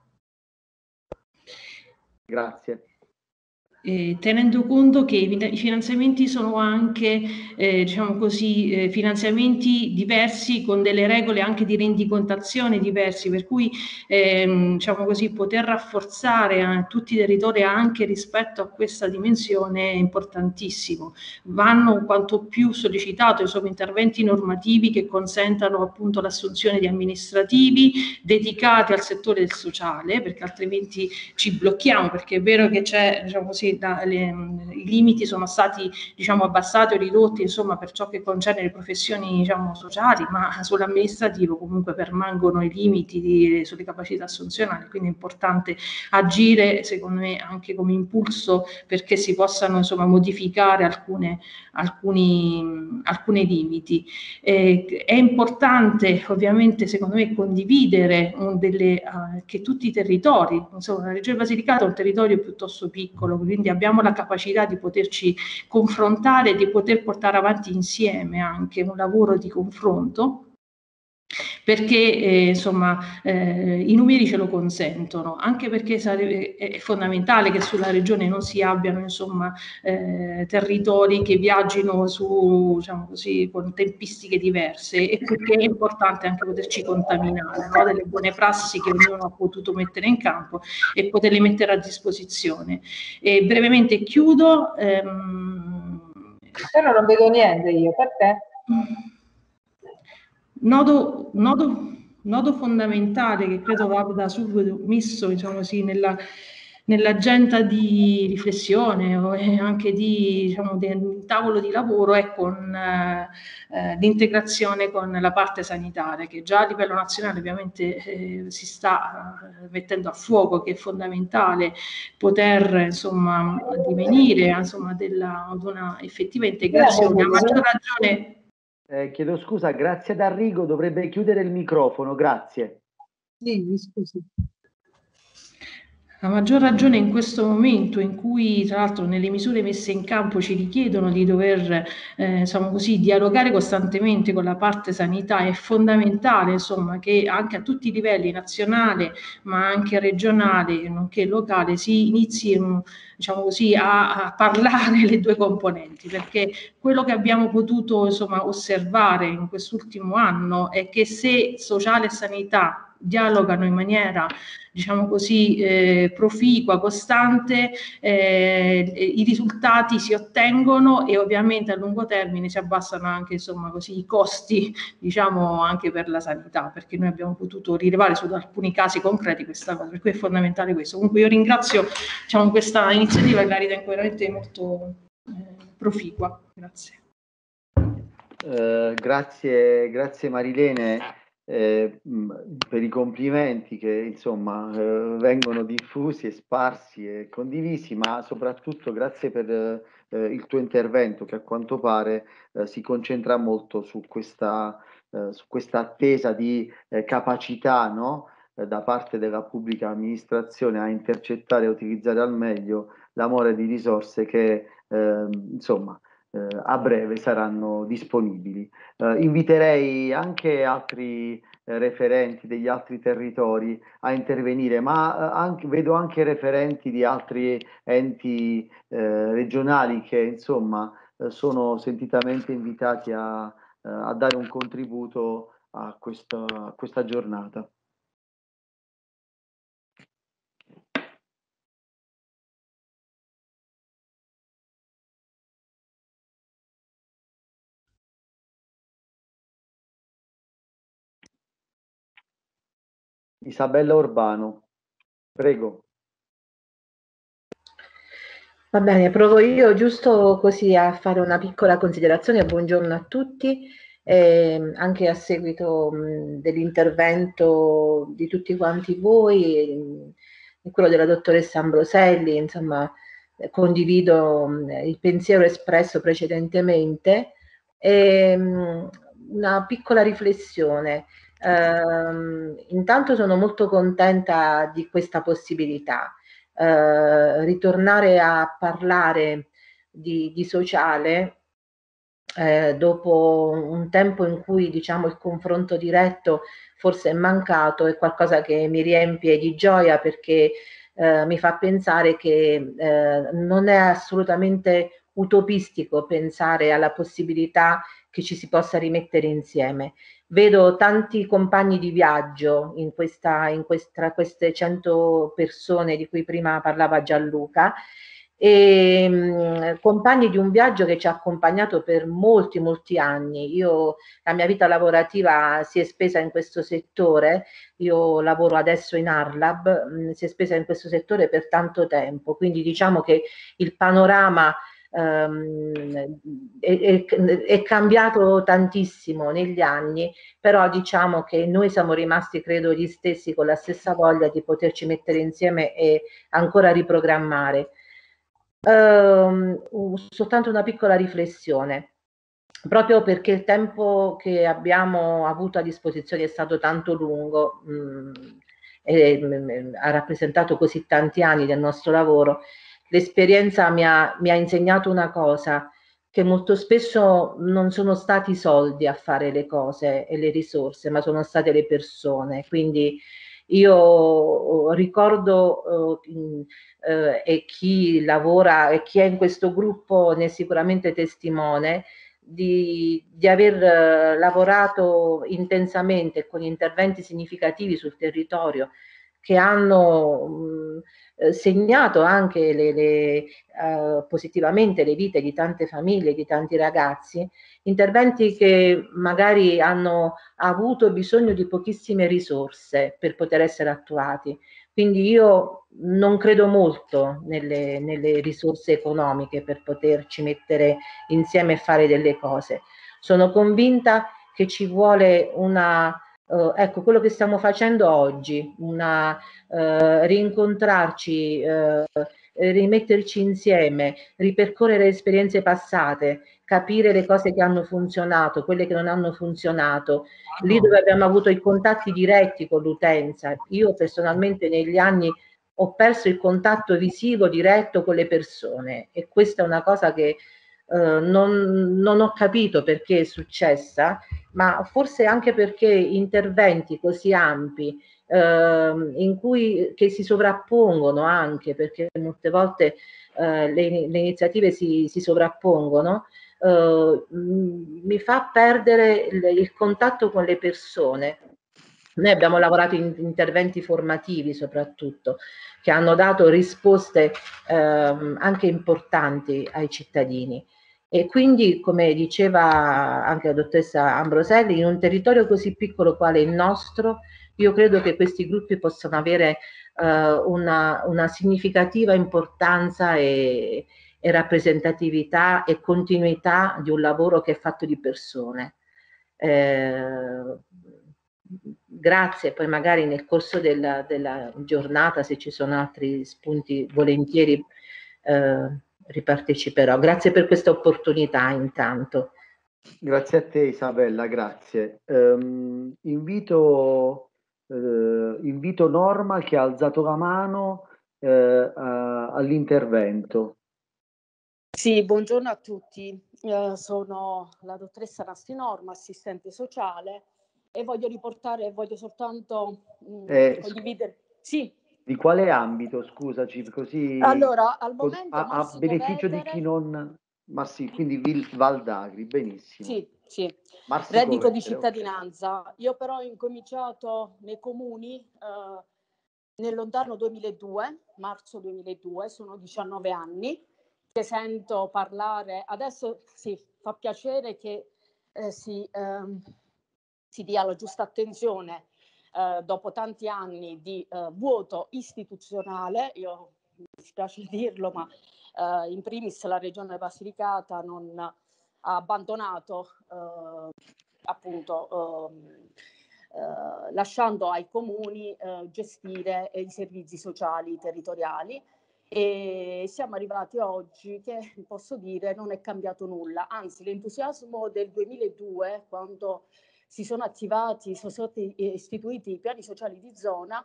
Grazie. Tenendo conto che i finanziamenti sono anche, diciamo così, finanziamenti diversi con delle regole anche di rendicontazione diversi, per cui diciamo così, poter rafforzare tutti i territori anche rispetto a questa dimensione è importantissimo. Vanno quanto più sollecitato insomma interventi normativi che consentano appunto l'assunzione di amministrativi dedicati al settore del sociale, perché altrimenti ci blocchiamo, perché è vero che c'è, diciamo così, i limiti sono stati diciamo abbassati o ridotti insomma per ciò che concerne le professioni diciamo sociali, ma sull'amministrativo comunque permangono i limiti sulle capacità assunzionali, quindi è importante agire secondo me anche come impulso perché si possano insomma modificare alcuni limiti. È importante ovviamente secondo me condividere che tutti i territori, insomma la Regione Basilicata è un territorio piuttosto piccolo, quindi abbiamo la capacità di poterci confrontare e di poter portare avanti insieme anche un lavoro di confronto, perché insomma i numeri ce lo consentono, anche perché è fondamentale che sulla regione non si abbiano insomma territori che viaggino su, diciamo così, con tempistiche diverse, e perché è importante anche poterci contaminare, no? Delle buone prassi che ognuno ha potuto mettere in campo e poterle mettere a disposizione. E brevemente chiudo. Però non vedo niente io, per te? Nodo fondamentale che credo vada subito messo diciamo così, nell'agenda di riflessione o anche di, diciamo, del tavolo di lavoro è con l'integrazione con la parte sanitaria, che già a livello nazionale ovviamente si sta mettendo a fuoco, che è fondamentale poter insomma divenire insomma ad una effettiva integrazione. A maggior ragione. Chiedo scusa, grazie ad Arrigo, dovrebbe chiudere il microfono, grazie. Sì, mi scusi. A maggior ragione in questo momento in cui, tra l'altro, nelle misure messe in campo ci richiedono di dover, diciamo così, dialogare costantemente con la parte sanità, è fondamentale, insomma, che anche a tutti i livelli, nazionale, ma anche regionale, nonché locale, si inizi, diciamo così, a parlare le due componenti, perché quello che abbiamo potuto, insomma, osservare in quest'ultimo anno è che se sociale e sanità dialogano in maniera, diciamo così, proficua, costante, i risultati si ottengono e ovviamente a lungo termine si abbassano anche, insomma, così, i costi, diciamo, anche per la sanità, perché noi abbiamo potuto rilevare su alcuni casi concreti questa cosa, per cui è fondamentale questo. Comunque io ringrazio, diciamo, questa iniziativa che la ritengo veramente molto proficua. Grazie. Grazie Marilene. Per i complimenti che insomma vengono diffusi e sparsi e condivisi, ma soprattutto grazie per il tuo intervento, che a quanto pare si concentra molto su questa attesa di capacità, no? Da parte della pubblica amministrazione a intercettare e utilizzare al meglio l'amore di risorse che insomma a breve saranno disponibili. Inviterei anche altri referenti degli altri territori a intervenire, ma vedo anche referenti di altri enti regionali che insomma sono sentitamente invitati a dare un contributo a questa giornata. Isabella Urbano, prego. Va bene, provo io giusto così a fare una piccola considerazione. Buongiorno a tutti, anche a seguito dell'intervento di tutti quanti voi e quello della dottoressa Ambroselli, insomma, condivido il pensiero espresso precedentemente. Una piccola riflessione. Intanto sono molto contenta di questa possibilità. Ritornare a parlare di sociale dopo un tempo in cui, diciamo, il confronto diretto forse è mancato, è qualcosa che mi riempie di gioia, perché mi fa pensare che non è assolutamente utopistico pensare alla possibilità che ci si possa rimettere insieme. Vedo tanti compagni di viaggio tra queste 100 persone di cui prima parlava Gianluca, e compagni di un viaggio che ci ha accompagnato per molti anni. La mia vita lavorativa si è spesa in questo settore, io lavoro adesso in Arlab, si è spesa in questo settore per tanto tempo, quindi diciamo che il panorama è cambiato tantissimo negli anni, però diciamo che noi siamo rimasti, credo, gli stessi, con la stessa voglia di poterci mettere insieme e ancora riprogrammare. Soltanto una piccola riflessione. Proprio perché il tempo che abbiamo avuto a disposizione è stato tanto lungo, ha rappresentato così tanti anni del nostro lavoro, l'esperienza mi ha insegnato una cosa, che molto spesso non sono stati i soldi a fare le cose e le risorse, ma sono state le persone. Quindi io ricordo e chi lavora e chi è in questo gruppo ne è sicuramente testimone, di aver lavorato intensamente con interventi significativi sul territorio, che hanno segnato anche positivamente le vite di tante famiglie, di tanti ragazzi, interventi che magari hanno avuto bisogno di pochissime risorse per poter essere attuati. Quindi io non credo molto nelle risorse economiche per poterci mettere insieme e fare delle cose. Sono convinta che ci vuole ecco, quello che stiamo facendo oggi, rincontrarci, rimetterci insieme, ripercorrere esperienze passate, capire le cose che hanno funzionato, quelle che non hanno funzionato, lì dove abbiamo avuto i contatti diretti con l'utenza. Io personalmente negli anni ho perso il contatto visivo diretto con le persone e questa è una cosa che non ho capito perché è successa, ma forse anche perché interventi così ampi che si sovrappongono anche, perché molte volte le iniziative si sovrappongono, mi fa perdere il contatto con le persone. Noi abbiamo lavorato in interventi formativi soprattutto, che hanno dato risposte anche importanti ai cittadini. E quindi, come diceva anche la dottoressa Ambroselli, in un territorio così piccolo quale il nostro, io credo che questi gruppi possano avere una significativa importanza e rappresentatività e continuità di un lavoro che è fatto di persone. Grazie, poi magari nel corso della giornata, se ci sono altri spunti, volentieri riparteciperò. Grazie per questa opportunità intanto. Grazie a te Isabella, grazie. Invito Norma che ha alzato la mano all'intervento. Sì, buongiorno a tutti. Sono la dottoressa Nasti Norma, assistente sociale, e voglio soltanto condividere. Sì. Di quale ambito, scusaci, così allora, al momento a beneficio di chi non... Ma sì, quindi Val d'Agri, benissimo. Sì. Reddito di cittadinanza. Okay. Io però ho incominciato nei comuni nel lontano 2002, marzo 2002, sono 19 anni che sento parlare. Adesso sì, fa piacere che si dia la giusta attenzione dopo tanti anni di vuoto istituzionale. Io mi dispiace dirlo, ma in primis la Regione Basilicata non ha abbandonato appunto lasciando ai comuni gestire i servizi sociali territoriali, e siamo arrivati oggi che posso dire non è cambiato nulla, anzi l'entusiasmo del 2002, quando sono stati istituiti i piani sociali di zona,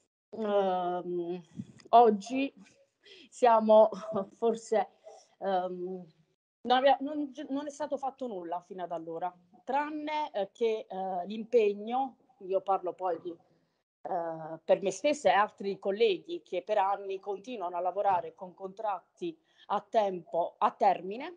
oggi siamo forse non è stato fatto nulla fino ad allora, tranne che l'impegno. Io parlo poi per me stessa e altri colleghi che per anni continuano a lavorare con contratti a termine,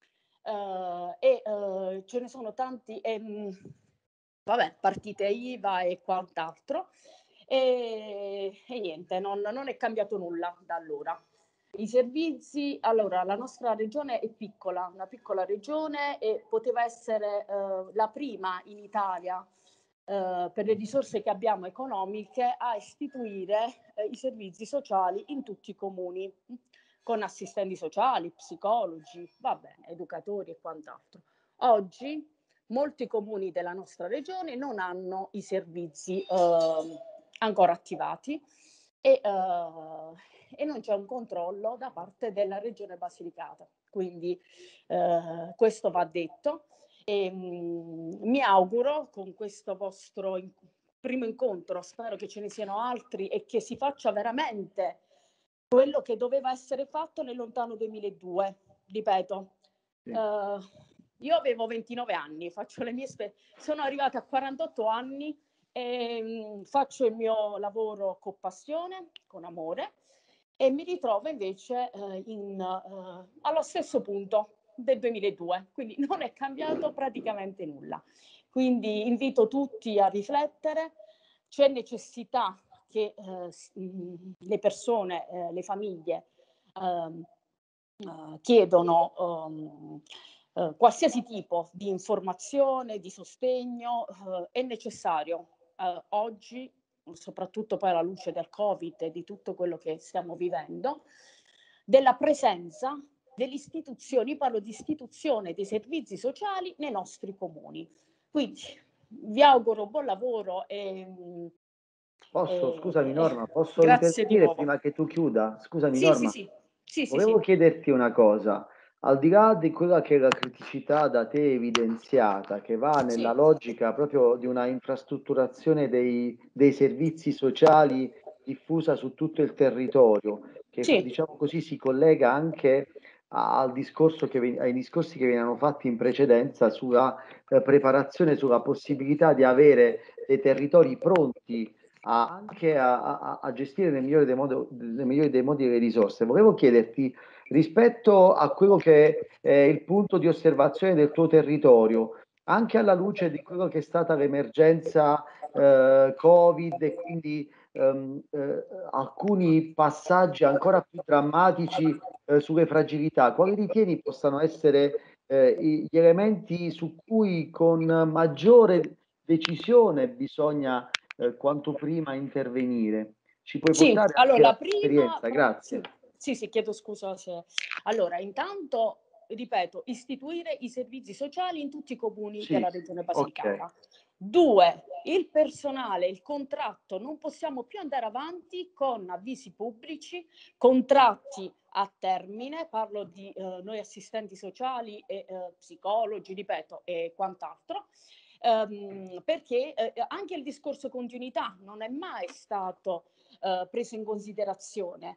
ce ne sono tanti, partite IVA e quant'altro, e niente, non è cambiato nulla da allora. I servizi, allora, la nostra regione è piccola, una piccola regione, e poteva essere la prima in Italia per le risorse che abbiamo economiche a istituire i servizi sociali in tutti i comuni, con assistenti sociali, psicologi, educatori e quant'altro. Oggi molti comuni della nostra regione non hanno i servizi ancora attivati e non c'è un controllo da parte della Regione Basilicata, quindi questo va detto. E mi auguro con questo vostro primo incontro, spero che ce ne siano altri e che si faccia veramente quello che doveva essere fatto nel lontano 2002, ripeto. Sì. Io avevo 29 anni, faccio le mie sono arrivata a 48 anni e faccio il mio lavoro con passione, con amore, e mi ritrovo invece allo stesso punto del 2002, quindi non è cambiato praticamente nulla. Quindi invito tutti a riflettere, c'è necessità che le persone, le famiglie chiedono qualsiasi tipo di informazione, di sostegno, è necessario oggi, soprattutto poi alla luce del Covid e di tutto quello che stiamo vivendo, della presenza delle istituzioni, parlo di istituzione dei servizi sociali nei nostri comuni. Quindi vi auguro buon lavoro e Scusami Norma, posso grazie di intervenire nuovo. prima che tu chiuda? Scusami Sì, Norma, volevo chiederti una cosa, al di là di quella che è la criticità da te evidenziata, che va nella logica proprio di una infrastrutturazione dei servizi sociali diffusa su tutto il territorio, che diciamo così si collega anche al discorso ai discorsi che venivano fatti in precedenza sulla preparazione, sulla possibilità di avere dei territori pronti anche a gestire nel migliore dei modi le risorse. Volevo chiederti, rispetto a quello che è il punto di osservazione del tuo territorio, anche alla luce di quello che è stata l'emergenza Covid e quindi alcuni passaggi ancora più drammatici sulle fragilità, quali ritieni possano essere gli elementi su cui con maggiore decisione bisogna quanto prima intervenire? Ci puoi portare anche la tua esperienza? Grazie. Sì, chiedo scusa se... Allora, intanto, ripeto, istituire i servizi sociali in tutti i comuni della Regione Basilicata. Okay. 2, il personale, il contratto, non possiamo più andare avanti con avvisi pubblici, contratti a termine, parlo di noi assistenti sociali e psicologi, ripeto, e quant'altro, perché anche il discorso continuità non è mai stato preso in considerazione.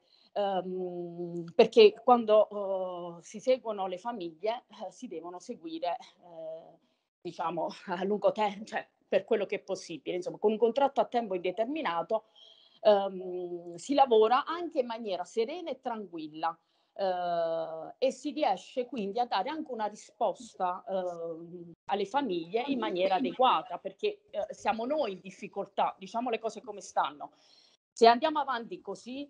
Perché quando si seguono le famiglie si devono seguire diciamo a lungo tempo, cioè per quello che è possibile, insomma con un contratto a tempo indeterminato si lavora anche in maniera serena e tranquilla e si riesce quindi a dare anche una risposta alle famiglie in maniera adeguata, perché siamo noi in difficoltà, diciamo le cose come stanno. Se andiamo avanti così,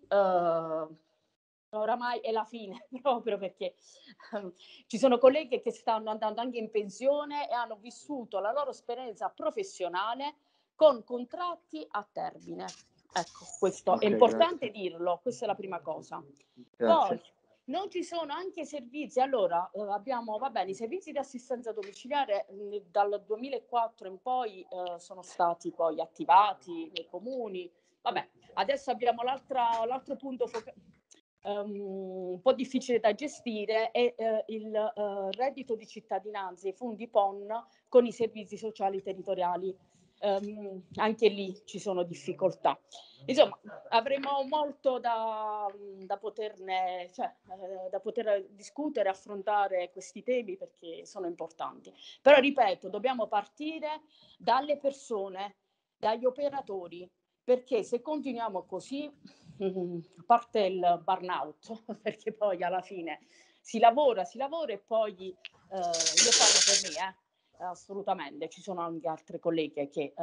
oramai è la fine, proprio perché ci sono colleghi che stanno andando anche in pensione e hanno vissuto la loro esperienza professionale con contratti a termine. Ecco, questo è importante dirlo, questa è la prima cosa. Grazie. Poi, non ci sono anche servizi, allora abbiamo, va bene, i servizi di assistenza domiciliare dal 2004 in poi sono stati poi attivati nei comuni, vabbè, adesso abbiamo l'altro punto un po' difficile da gestire è il reddito di cittadinanza, i fondi PON con i servizi sociali territoriali. Anche lì ci sono difficoltà. Insomma, avremo molto da poterne, cioè, da poter discutere, affrontare questi temi perché sono importanti. Però ripeto, dobbiamo partire dalle persone, dagli operatori, perché se continuiamo così parte il burnout, perché poi alla fine si lavora e poi io parlo per me, assolutamente, ci sono anche altre colleghe che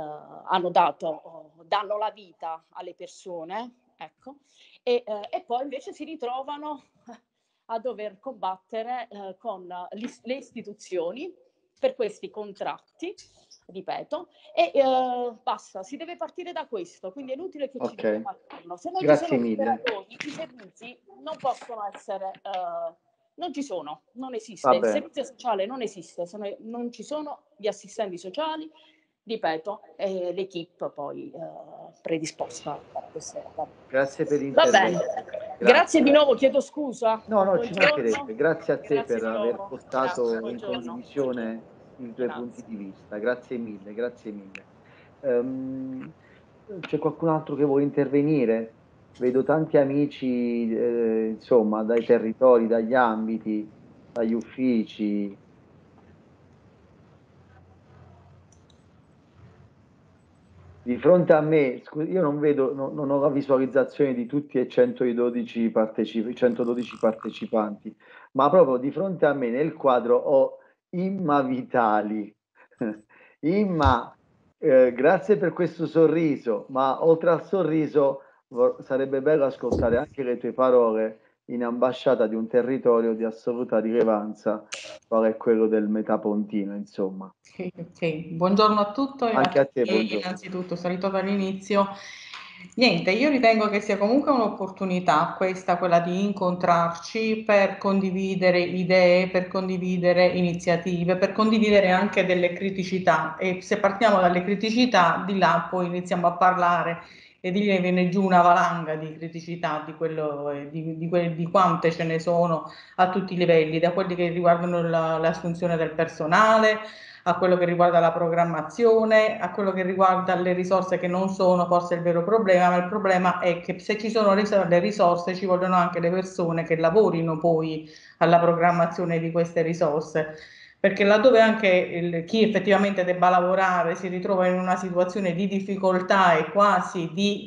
danno la vita alle persone, ecco, e poi invece si ritrovano a dover combattere con le istituzioni per questi contratti, ripeto, e basta, si deve partire da questo, quindi è inutile che ci diamo attorno. Se non ci sono operatori, i servizi non possono essere, non ci sono, non esiste, il servizio sociale non esiste, se non ci sono gli assistenti sociali, ripeto, e l'equipe poi predisposta a queste cose. Grazie per l'intervento. Va bene, grazie di nuovo, chiedo scusa. No, ci mancherebbe. Grazie a te per aver portato in buongiorno. condivisione i tuoi punti di vista. Grazie mille, grazie mille. C'è qualcun altro che vuole intervenire? Vedo tanti amici, insomma, dai territori, dagli ambiti, dagli uffici. Di fronte a me, io non vedo, non ho la visualizzazione di tutti e 112 partecipanti, ma proprio di fronte a me nel quadro ho Imma Vitali. Imma, Grazie per questo sorriso, ma oltre al sorriso sarebbe bello ascoltare anche le tue parole in ambasciata di un territorio di assoluta rilevanza, qual è quello del Metapontino, insomma. Ok. Buongiorno a tutti, Anche a te, buongiorno. innanzitutto salito dall'inizio. Niente, io ritengo che sia comunque un'opportunità questa, quella di incontrarci per condividere idee, per condividere iniziative, per condividere anche delle criticità, e se partiamo dalle criticità di là poi iniziamo a parlare e di lì viene giù una valanga di criticità di quante ce ne sono a tutti i livelli, da quelli che riguardano l'assunzione del personale, a quello che riguarda la programmazione, a quello che riguarda le risorse, che non sono forse il vero problema, ma il problema è che se ci sono le risorse ci vogliono anche le persone che lavorino poi alla programmazione di queste risorse, perché laddove anche chi effettivamente debba lavorare si ritrova in una situazione di difficoltà e quasi di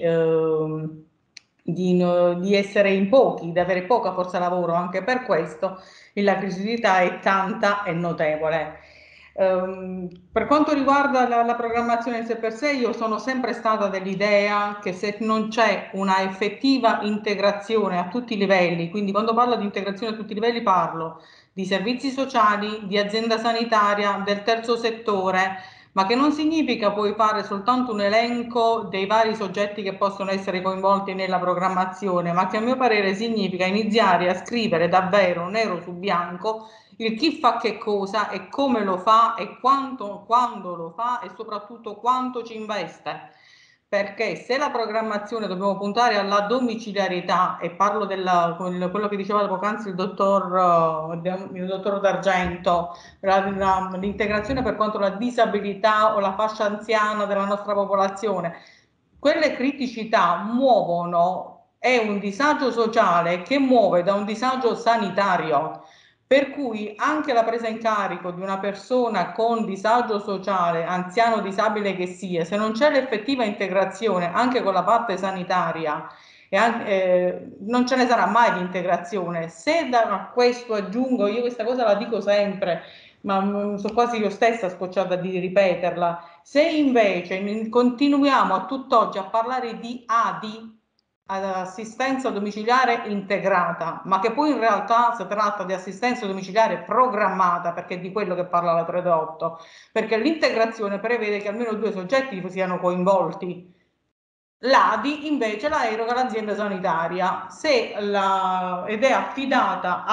essere in pochi, di avere poca forza lavoro, anche per questo la criticità è tanta e notevole. Per quanto riguarda la programmazione in sé per sé, io sono sempre stata dell'idea che se non c'è una effettiva integrazione a tutti i livelli, quindi quando parlo di integrazione a tutti i livelli parlo di servizi sociali, di azienda sanitaria, del terzo settore, ma che non significa poi fare soltanto un elenco dei vari soggetti che possono essere coinvolti nella programmazione, ma che a mio parere significa iniziare a scrivere davvero nero su bianco il chi fa che cosa e come lo fa e quando lo fa e soprattutto quanto ci investe. Perché se la programmazione dobbiamo puntare alla domiciliarità, e parlo di quello che diceva poc'anzi il dottor D'Argento, l'integrazione per quanto la disabilità o la fascia anziana della nostra popolazione, quelle criticità muovono, è un disagio sociale che muove da un disagio sanitario. Per cui anche la presa in carico di una persona con disagio sociale, anziano o disabile che sia, se non c'è l'effettiva integrazione anche con la parte sanitaria, non ce ne sarà mai di integrazione. Se da questo aggiungo, io questa cosa la dico sempre, ma sono quasi io stessa scocciata di ripeterla, se invece continuiamo a tutt'oggi a parlare di ADI, assistenza domiciliare integrata, ma che poi in realtà si tratta di assistenza domiciliare programmata, perché è di quello che parla la 3.8, perché l'integrazione prevede che almeno 2 soggetti siano coinvolti. L'ADI invece la eroga l'azienda sanitaria ed è affidata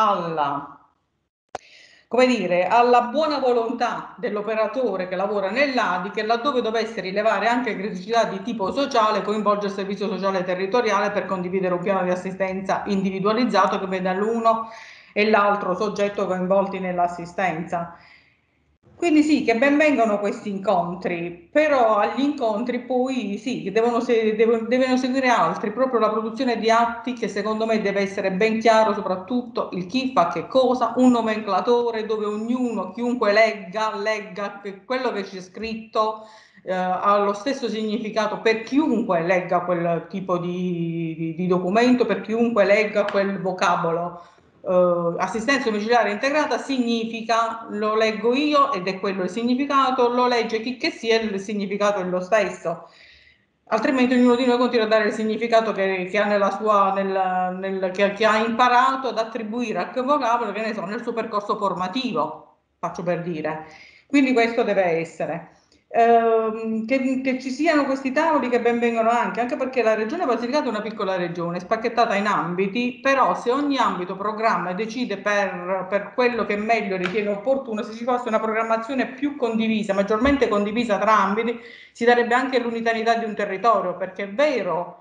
alla buona volontà dell'operatore che lavora nell'ADI, che laddove dovesse rilevare anche criticità di tipo sociale coinvolge il servizio sociale territoriale per condividere un piano di assistenza individualizzato che veda l'uno e l'altro soggetto coinvolti nell'assistenza. Quindi sì, che ben vengano questi incontri, però agli incontri poi sì, devono seguire altri, proprio la produzione di atti che secondo me deve essere ben chiaro, soprattutto il chi fa che cosa, un nomenclatore dove chiunque legga che quello che c'è scritto ha lo stesso significato per chiunque legga quel tipo di documento, per chiunque legga quel vocabolo. Assistenza domiciliare integrata significa, lo leggo io ed è quello il significato, lo legge chi che sia, il significato è lo stesso, altrimenti ognuno di noi continua a dare il significato che ha nella sua, che ha imparato ad attribuire a che vocabolo, che ne so, nel suo percorso formativo, faccio per dire. Quindi questo deve essere. Che ci siano questi tavoli che ben vengono anche perché la regione Basilicata è una piccola regione spacchettata in ambiti, però se ogni ambito programma e decide per quello che meglio ritiene opportuno, se ci fosse una programmazione più condivisa, maggiormente condivisa tra ambiti, si darebbe anche l'unitarietà di un territorio, perché è vero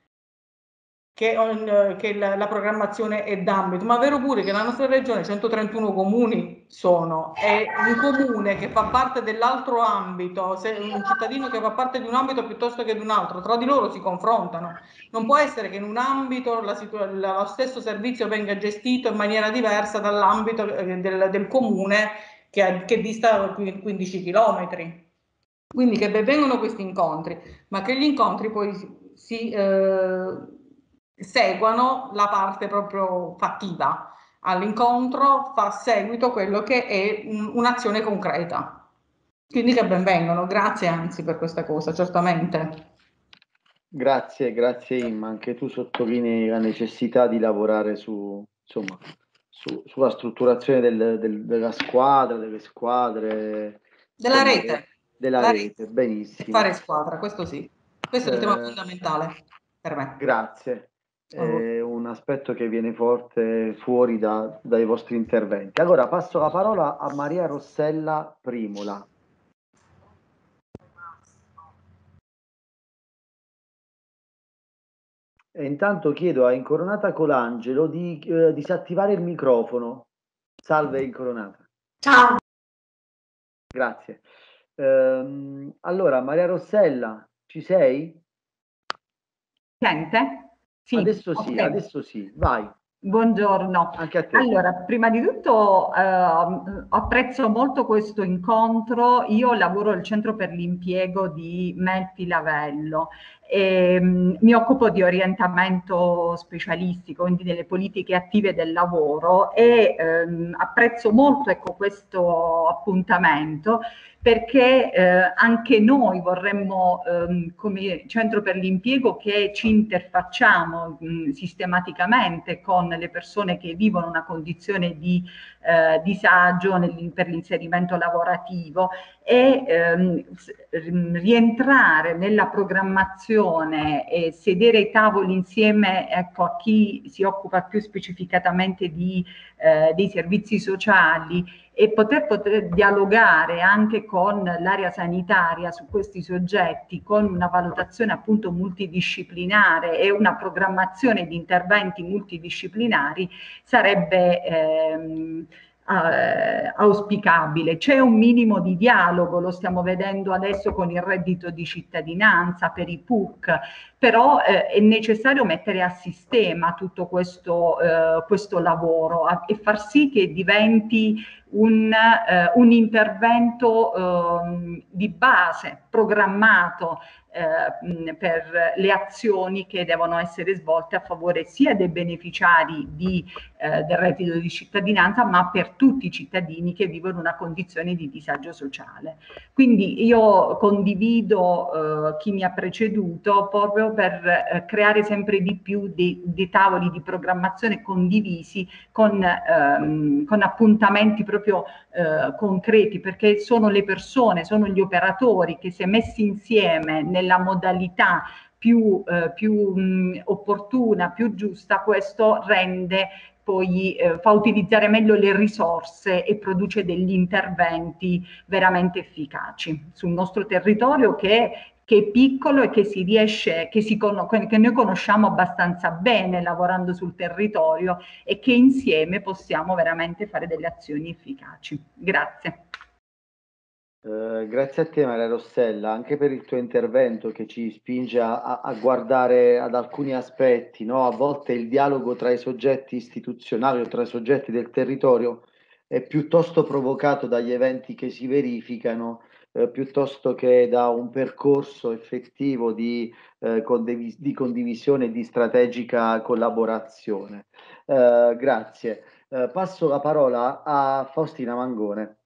che la programmazione è d'ambito, ma è vero pure che la nostra regione 131 comuni sono, e un comune che fa parte dell'altro ambito, se un cittadino che fa parte di un ambito piuttosto che di un altro, tra di loro si confrontano. Non può essere che in un ambito lo stesso servizio venga gestito in maniera diversa dall'ambito del comune che dista 15 chilometri. Quindi che ben vengono questi incontri, ma che gli incontri poi si seguano la parte proprio fattiva. All'incontro fa seguito quello che è un'azione concreta. Quindi che ben vengono, grazie anzi per questa cosa, certamente. Grazie Imma, anche tu sottolinei la necessità di lavorare sulla strutturazione della squadra, delle squadre, Della rete. Della rete, benissimo. E fare squadra, questo sì. Questo è il tema fondamentale per me. Grazie. È un aspetto che viene forte fuori dai vostri interventi. Allora passo la parola a Maria Rossella Primula. E intanto chiedo a Incoronata Colangelo di disattivare il microfono. Salve Incoronata. Ciao. Grazie. Allora, Maria Rossella, ci sei? Sente? Sì. Adesso sì, vai. Buongiorno. Anche a te. Allora, prima di tutto apprezzo molto questo incontro. Io lavoro al Centro per l'Impiego di Melfi Lavello e mi occupo di orientamento specialistico, quindi delle politiche attive del lavoro, e apprezzo molto, ecco, questo appuntamento, perché anche noi vorremmo, come Centro per l'Impiego, che ci interfacciamo sistematicamente con le persone che vivono una condizione di disagio per l'inserimento lavorativo, e rientrare nella programmazione e sedere ai tavoli insieme, ecco, a chi si occupa più specificatamente dei servizi sociali, e poter dialogare anche con l'area sanitaria su questi soggetti, con una valutazione appunto multidisciplinare e una programmazione di interventi multidisciplinari, sarebbe auspicabile. C'è un minimo di dialogo, lo stiamo vedendo adesso con il reddito di cittadinanza per i PUC, però è necessario mettere a sistema tutto questo lavoro e far sì che diventi un intervento di base programmato per le azioni che devono essere svolte a favore sia dei beneficiari del reddito di cittadinanza, ma per tutti i cittadini che vivono una condizione di disagio sociale. Quindi io condivido chi mi ha preceduto proprio per creare sempre di più dei tavoli di programmazione condivisi con appuntamenti proprio concreti, perché sono le persone, sono gli operatori che, se messi insieme nella modalità più opportuna, più giusta, questo rende poi fa utilizzare meglio le risorse e produce degli interventi veramente efficaci sul nostro territorio, che è piccolo e che che noi conosciamo abbastanza bene lavorando sul territorio, e che insieme possiamo veramente fare delle azioni efficaci. Grazie. Grazie a te Maria Rossella, anche per il tuo intervento che ci spinge a guardare ad alcuni aspetti, no? A volte il dialogo tra i soggetti istituzionali o tra i soggetti del territorio è piuttosto provocato dagli eventi che si verificano, piuttosto che da un percorso effettivo di condivisione e di strategica collaborazione. Grazie. Passo la parola a Faustina Mangone.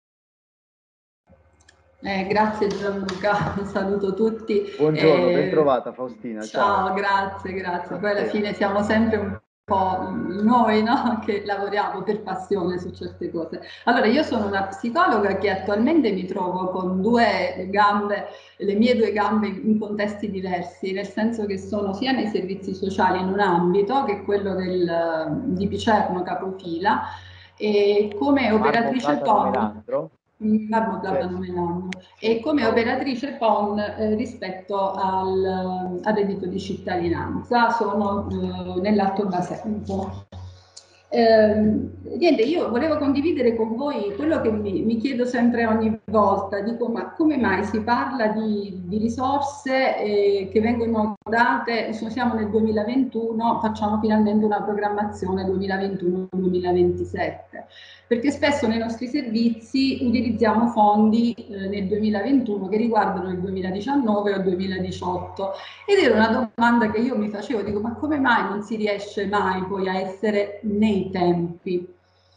Grazie Gianluca, saluto tutti. Buongiorno, ben trovata Faustina. Ciao, grazie. Poi alla fine siamo sempre un po' noi, no? Che lavoriamo per passione su certe cose. Allora, io sono una psicologa che attualmente mi trovo con le mie due gambe in contesti diversi, nel senso che sono sia nei servizi sociali in un ambito, che è quello di Picerno Capofila, e come operatrice PON. Marmo Platano Melano, e come operatrice PON rispetto al reddito di cittadinanza sono nell'Alto Basempo. Niente, io volevo condividere con voi quello che mi chiedo sempre ogni volta, dico: ma come mai si parla di risorse che vengono date, siamo nel 2021, facciamo finalmente una programmazione 2021-2027, perché spesso nei nostri servizi utilizziamo fondi nel 2021 che riguardano il 2019 o il 2018, ed era una domanda che io mi facevo, dico: ma come mai non si riesce mai poi a essere nei tempi?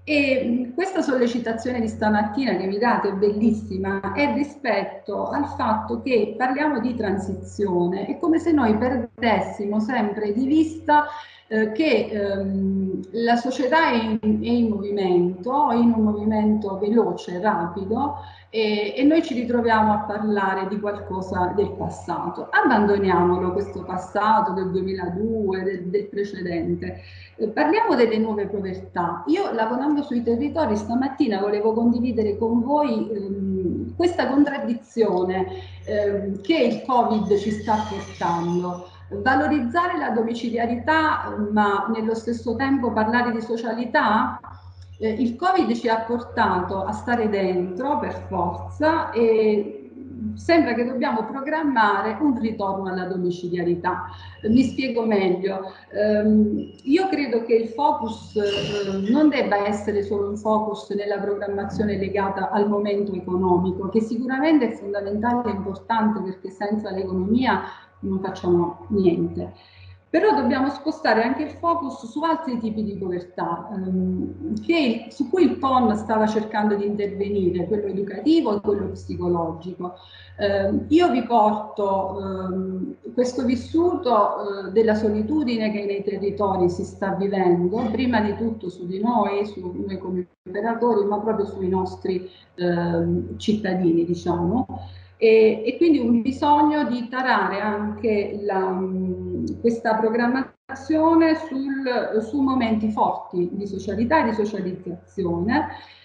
E questa sollecitazione di stamattina che mi date è bellissima, è rispetto al fatto che parliamo di transizione. È come se noi perdessimo sempre di vista che la società è in un movimento veloce, rapido, e noi ci ritroviamo a parlare di qualcosa del passato. Abbandoniamolo questo passato del 2002, del precedente. Parliamo delle nuove povertà. Io, lavorando sui territori stamattina, volevo condividere con voi questa contraddizione che il Covid ci sta portando. Valorizzare la domiciliarità, ma nello stesso tempo parlare di socialità. Il Covid ci ha portato a stare dentro per forza e sembra che dobbiamo programmare un ritorno alla domiciliarità. Mi spiego meglio. Io credo che il focus non debba essere solo un focus nella programmazione legata al momento economico, che sicuramente è fondamentale e importante, perché senza l'economia non facciamo niente. Però dobbiamo spostare anche il focus su altri tipi di povertà su cui il PON stava cercando di intervenire, quello educativo e quello psicologico. Io vi porto questo vissuto della solitudine che nei territori si sta vivendo, prima di tutto su di noi, su noi come operatori, ma proprio sui nostri cittadini, diciamo. E quindi un bisogno di tarare anche questa programmazione su momenti forti di socialità e di socializzazione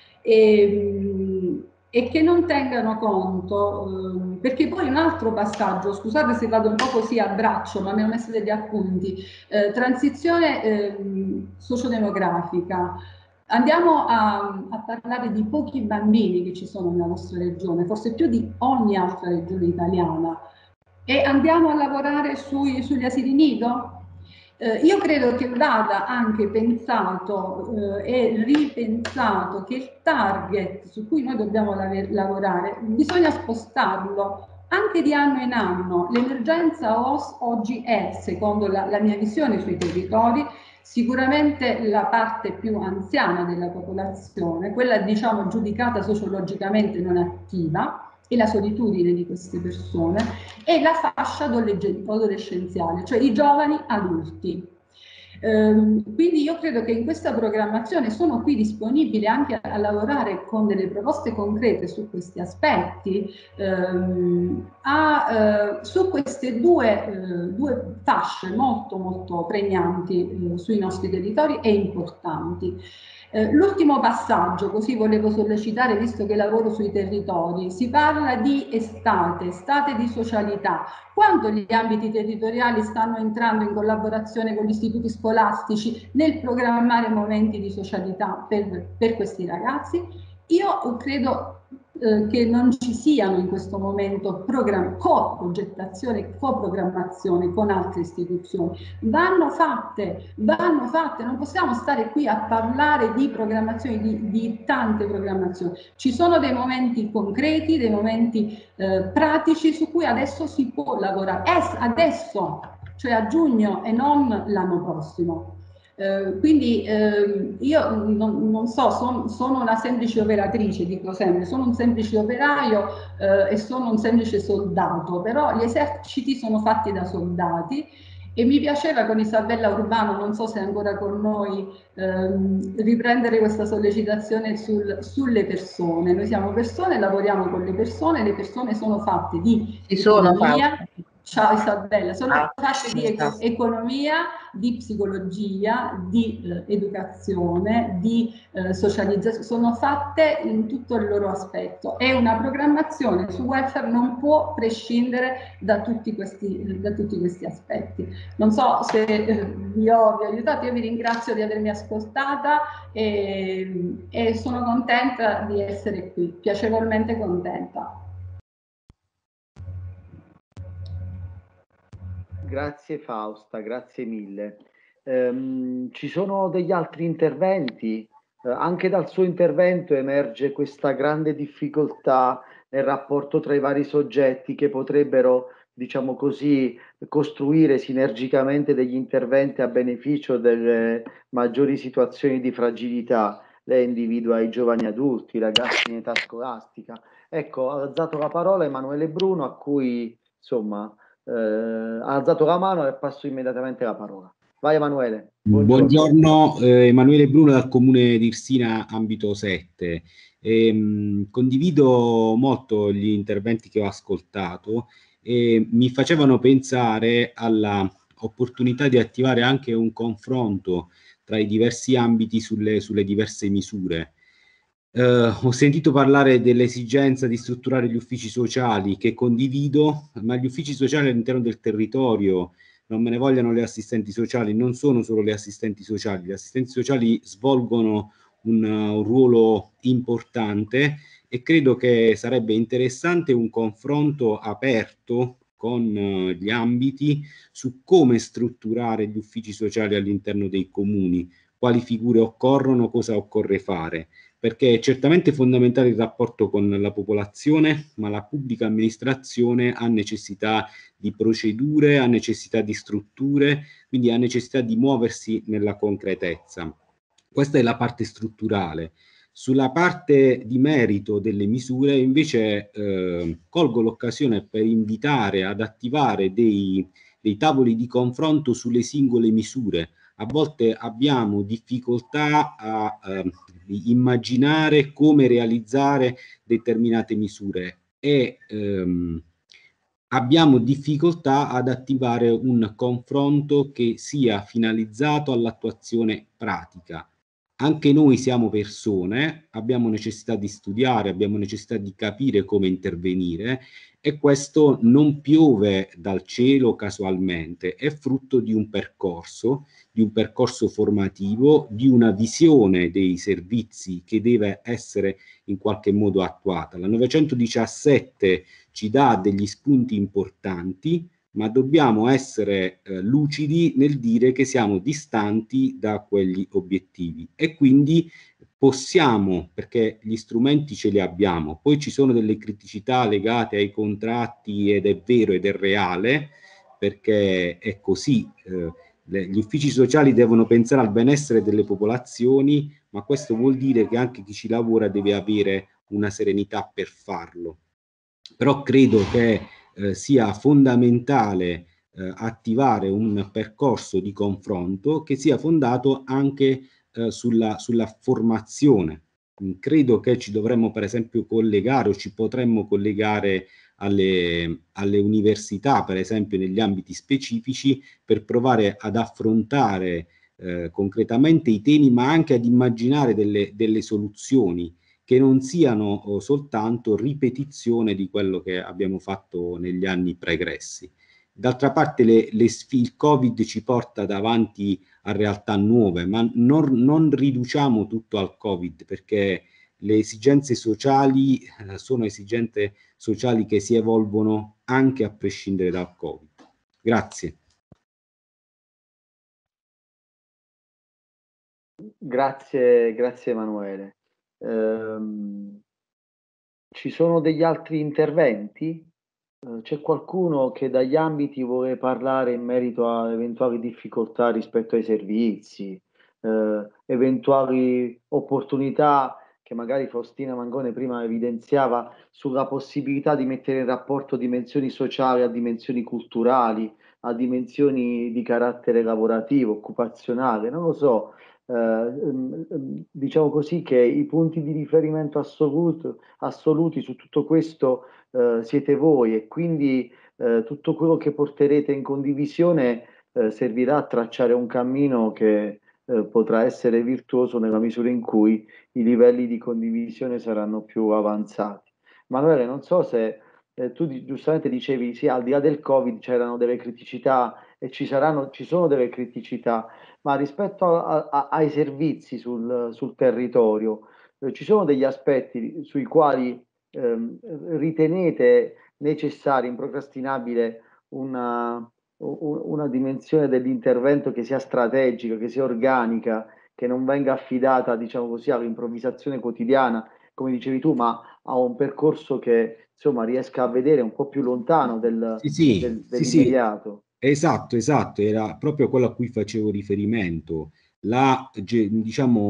e che non tengano conto, perché poi un altro passaggio, scusate se vado un po' così a braccio, ma mi ho messo degli appunti, transizione sociodemografica. Andiamo a parlare di pochi bambini che ci sono nella nostra regione, forse più di ogni altra regione italiana, e andiamo a lavorare sugli asili nido? Io credo che vada anche pensato e ripensato che il target su cui noi dobbiamo lavorare bisogna spostarlo anche di anno in anno. L'emergenza oggi è, secondo la mia visione sui territori, sicuramente la parte più anziana della popolazione, quella diciamo giudicata sociologicamente non attiva, e la solitudine di queste persone, e la fascia adolescenziale, cioè i giovani adulti. Quindi io credo che in questa programmazione sono qui disponibile anche a lavorare con delle proposte concrete su questi aspetti, su queste due fasce molto molto pregnanti sui nostri territori e importanti. L'ultimo passaggio, così volevo sollecitare, visto che lavoro sui territori, si parla di estate di socialità. Quanto gli ambiti territoriali stanno entrando in collaborazione con gli istituti scolastici nel programmare momenti di socialità per questi ragazzi? Io credo che non ci siano in questo momento co-progettazione e coprogrammazione con altre istituzioni. Vanno fatte, non possiamo stare qui a parlare di programmazioni, di tante programmazioni. Ci sono dei momenti concreti, dei momenti pratici su cui adesso si può lavorare, adesso, cioè a giugno e non l'anno prossimo. Quindi io non so, sono una semplice operatrice, dico sempre, sono un semplice operaio e sono un semplice soldato, però gli eserciti sono fatti da soldati e mi piaceva con Isabella Urbano, non so se è ancora con noi, riprendere questa sollecitazione sulle persone. Noi siamo persone, lavoriamo con le persone sono fatte di economia. Ciao Isabella, sono fatte di economia, di psicologia, di educazione, di socializzazione, sono fatte in tutto il loro aspetto e una programmazione su welfare non può prescindere da tutti questi aspetti. Non so se vi ho aiutato, io vi ringrazio di avermi ascoltata e sono contenta di essere qui, piacevolmente contenta. Grazie Fausta, grazie mille. Ci sono degli altri interventi? Anche dal suo intervento emerge questa grande difficoltà nel rapporto tra i vari soggetti che potrebbero, diciamo così, costruire sinergicamente degli interventi a beneficio delle maggiori situazioni di fragilità. lei individua i giovani adulti, i ragazzi in età scolastica. Ecco, ha alzato la parola Emanuele Bruno, a cui insomma ha alzato la mano e passo immediatamente la parola. Vai Emanuele. Buongiorno, Emanuele Bruno dal comune di Irsina, ambito 7. Condivido molto gli interventi che ho ascoltato e mi facevano pensare alla opportunità di attivare anche un confronto tra i diversi ambiti sulle diverse misure. Ho sentito parlare dell'esigenza di strutturare gli uffici sociali, che condivido, ma gli uffici sociali all'interno del territorio, non me ne vogliano le assistenti sociali, non sono solo le assistenti sociali. Le assistenti sociali svolgono un ruolo importante e credo che sarebbe interessante un confronto aperto con gli ambiti su come strutturare gli uffici sociali all'interno dei comuni, quali figure occorrono, cosa occorre fare, perché è certamente fondamentale il rapporto con la popolazione, ma la pubblica amministrazione ha necessità di procedure, ha necessità di strutture, quindi ha necessità di muoversi nella concretezza. Questa è la parte strutturale. Sulla parte di merito delle misure, invece, colgo l'occasione per invitare ad attivare dei tavoli di confronto sulle singole misure. A volte abbiamo difficoltà a immaginare come realizzare determinate misure e abbiamo difficoltà ad attivare un confronto che sia finalizzato all'attuazione pratica. Anche noi siamo persone, abbiamo necessità di studiare, abbiamo necessità di capire come intervenire e questo non piove dal cielo casualmente, è frutto di un percorso formativo, di una visione dei servizi che deve essere in qualche modo attuata. La 917 ci dà degli spunti importanti, ma dobbiamo essere lucidi nel dire che siamo distanti da quegli obiettivi e quindi possiamo, perché gli strumenti ce li abbiamo, poi ci sono delle criticità legate ai contratti ed è vero ed è reale, perché è così, gli uffici sociali devono pensare al benessere delle popolazioni, ma questo vuol dire che anche chi ci lavora deve avere una serenità per farlo. Però credo che sia fondamentale attivare un percorso di confronto che sia fondato anche sulla formazione. Credo che ci dovremmo per esempio collegare o ci potremmo collegare alle università, per esempio negli ambiti specifici, per provare ad affrontare concretamente i temi, ma anche ad immaginare delle soluzioni che non siano soltanto ripetizione di quello che abbiamo fatto negli anni pregressi. D'altra parte il Covid ci porta davanti a realtà nuove, ma non riduciamo tutto al Covid, perché le esigenze sociali sono esigenze sociali che si evolvono anche a prescindere dal Covid. Grazie. Grazie Emanuele. Ci sono degli altri interventi? C'è qualcuno che dagli ambiti vuole parlare in merito a eventuali difficoltà rispetto ai servizi, eventuali opportunità che magari Faustina Mangone prima evidenziava sulla possibilità di mettere in rapporto dimensioni sociali a dimensioni culturali, a dimensioni di carattere lavorativo, occupazionale, non lo so. Diciamo così che i punti di riferimento assoluti su tutto questo siete voi e quindi tutto quello che porterete in condivisione servirà a tracciare un cammino che potrà essere virtuoso nella misura in cui i livelli di condivisione saranno più avanzati. Manuele, non so se tu giustamente dicevi sì, al di là del Covid c'erano delle criticità e ci sono delle criticità, ma rispetto ai servizi sul territorio, ci sono degli aspetti sui quali ritenete necessario, improcrastinabile una dimensione dell'intervento che sia strategica, che sia organica, che non venga affidata, diciamo così, all'improvvisazione quotidiana, come dicevi tu, ma a un percorso che insomma riesca a vedere un po' più lontano dell'immediato. Esatto, era proprio quello a cui facevo riferimento. Diciamo,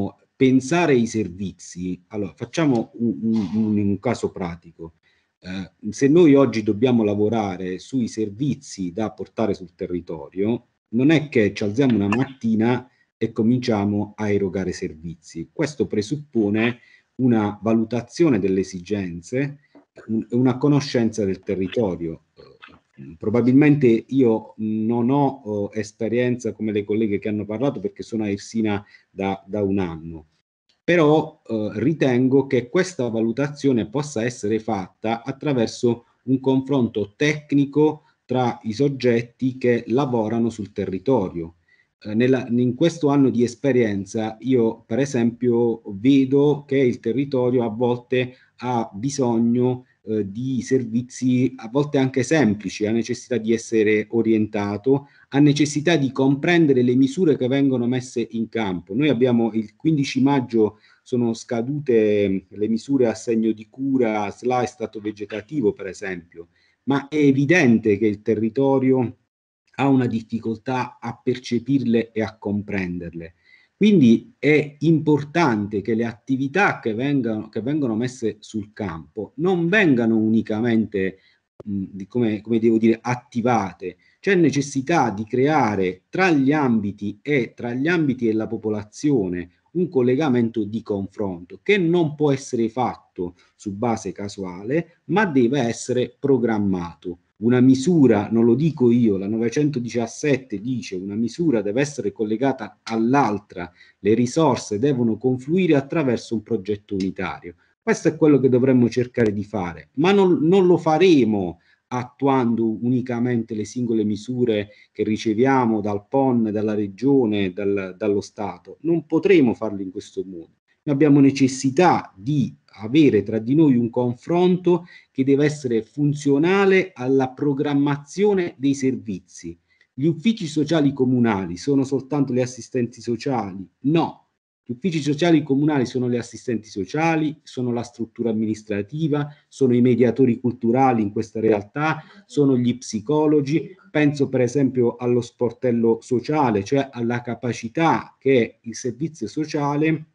pensare i servizi, allora facciamo un caso pratico. Se noi oggi dobbiamo lavorare sui servizi da portare sul territorio, non è che ci alziamo una mattina e cominciamo a erogare servizi. Questo presuppone una valutazione delle esigenze, una conoscenza del territorio. Probabilmente io non ho esperienza come le colleghe che hanno parlato, perché sono a Irsina da un anno, però ritengo che questa valutazione possa essere fatta attraverso un confronto tecnico tra i soggetti che lavorano sul territorio. In questo anno di esperienza io, per esempio, vedo che il territorio a volte ha bisogno di servizi a volte anche semplici, ha necessità di essere orientato, ha necessità di comprendere le misure che vengono messe in campo. Noi abbiamo il 15 maggio sono scadute le misure a segno di cura, SLA e stato vegetativo, per esempio, ma è evidente che il territorio ha una difficoltà a percepirle e a comprenderle. Quindi è importante che le attività che vengono messe sul campo non vengano unicamente, come devo dire, attivate. C'è necessità di creare tra gli ambiti e la popolazione un collegamento di confronto che non può essere fatto su base casuale, ma deve essere programmato. Una misura, non lo dico io, la 917 dice una misura deve essere collegata all'altra, le risorse devono confluire attraverso un progetto unitario. Questo è quello che dovremmo cercare di fare, ma non lo faremo attuando unicamente le singole misure che riceviamo dal PON, dalla Regione, dallo Stato. Non potremo farlo in questo modo. Noi abbiamo necessità di avere tra di noi un confronto che deve essere funzionale alla programmazione dei servizi. Gli uffici sociali comunali sono soltanto le assistenti sociali? No. Gli uffici sociali comunali sono le assistenti sociali, sono la struttura amministrativa, sono i mediatori culturali in questa realtà, sono gli psicologi. Penso per esempio allo sportello sociale, cioè alla capacità che il servizio sociale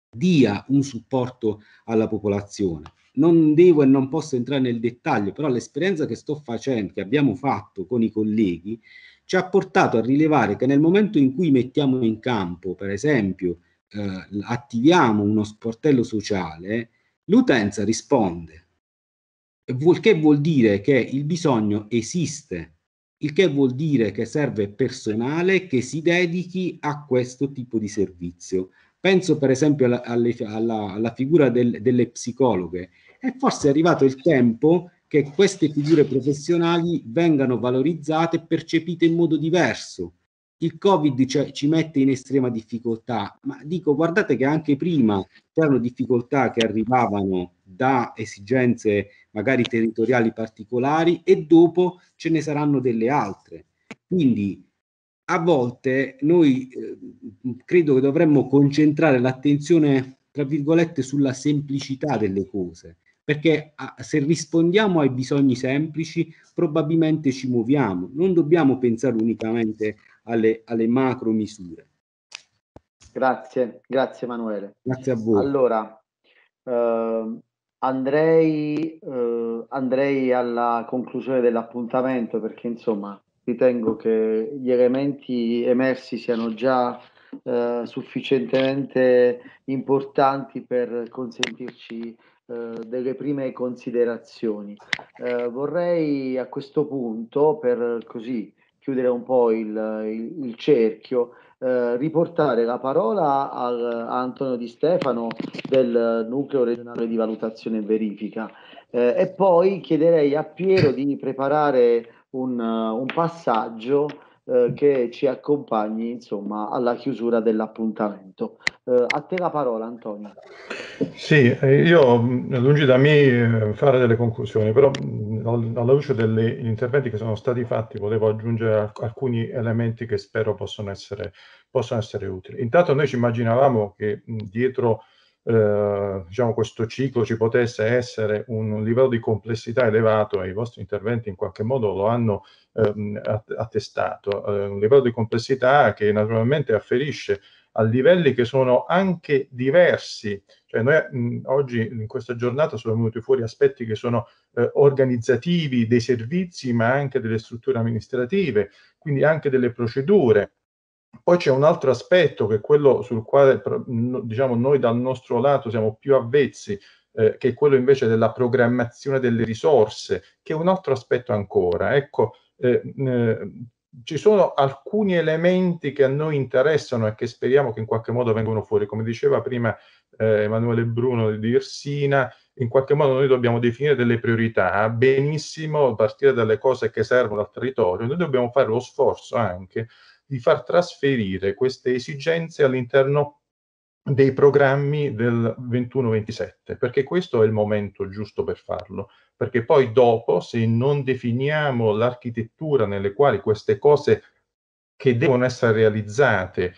dia un supporto alla popolazione. Non devo e non posso entrare nel dettaglio, però l'esperienza che sto facendo, che abbiamo fatto con i colleghi, ci ha portato a rilevare che nel momento in cui mettiamo in campo, per esempio, attiviamo uno sportello sociale, l'utenza risponde. Che vuol dire che il bisogno esiste, il che vuol dire che serve personale che si dedichi a questo tipo di servizio. Penso per esempio alla figura delle psicologhe. E forse è arrivato il tempo che queste figure professionali vengano valorizzate e percepite in modo diverso. Il Covid ci mette in estrema difficoltà, ma dico, guardate che anche prima c'erano difficoltà che arrivavano da esigenze magari territoriali particolari e dopo ce ne saranno delle altre. Quindi a volte noi credo che dovremmo concentrare l'attenzione, tra virgolette, sulla semplicità delle cose, perché se rispondiamo ai bisogni semplici probabilmente ci muoviamo, non dobbiamo pensare unicamente alle macro misure. Grazie Emanuele. Grazie a voi. Allora, andrei alla conclusione dell'appuntamento, perché insomma ritengo che gli elementi emersi siano già sufficientemente importanti per consentirci delle prime considerazioni. Vorrei a questo punto, per così chiudere un po' il cerchio, riportare la parola a Antonio Di Stefano del Nucleo Regionale di Valutazione e Verifica, e poi chiederei a Piero di preparare un passaggio che ci accompagni insomma alla chiusura dell'appuntamento. A te la parola, Antonio. Sì, io lungi da me fare delle conclusioni, però alla luce degli interventi che sono stati fatti volevo aggiungere alcuni elementi che spero possono essere utili. Intanto noi ci immaginavamo che dietro diciamo, questo ciclo ci potesse essere un livello di complessità elevato, e i vostri interventi in qualche modo lo hanno attestato, un livello di complessità che naturalmente afferisce a livelli che sono anche diversi. Cioè noi oggi in questa giornata sono venuti fuori aspetti che sono organizzativi dei servizi, ma anche delle strutture amministrative, quindi anche delle procedure. Poi c'è un altro aspetto che è quello sul quale, diciamo, noi dal nostro lato siamo più avvezzi, che è quello invece della programmazione delle risorse, che è un altro aspetto ancora. Ecco, ci sono alcuni elementi che a noi interessano e che speriamo che in qualche modo vengano fuori. Come diceva prima Emanuele Bruno di Irsina, in qualche modo noi dobbiamo definire delle priorità, benissimo partire dalle cose che servono al territorio. Noi dobbiamo fare lo sforzo anche di far trasferire queste esigenze all'interno dei programmi del 21-27, perché questo è il momento giusto per farlo, perché poi dopo, se non definiamo l'architettura nelle quali queste cose che devono essere realizzate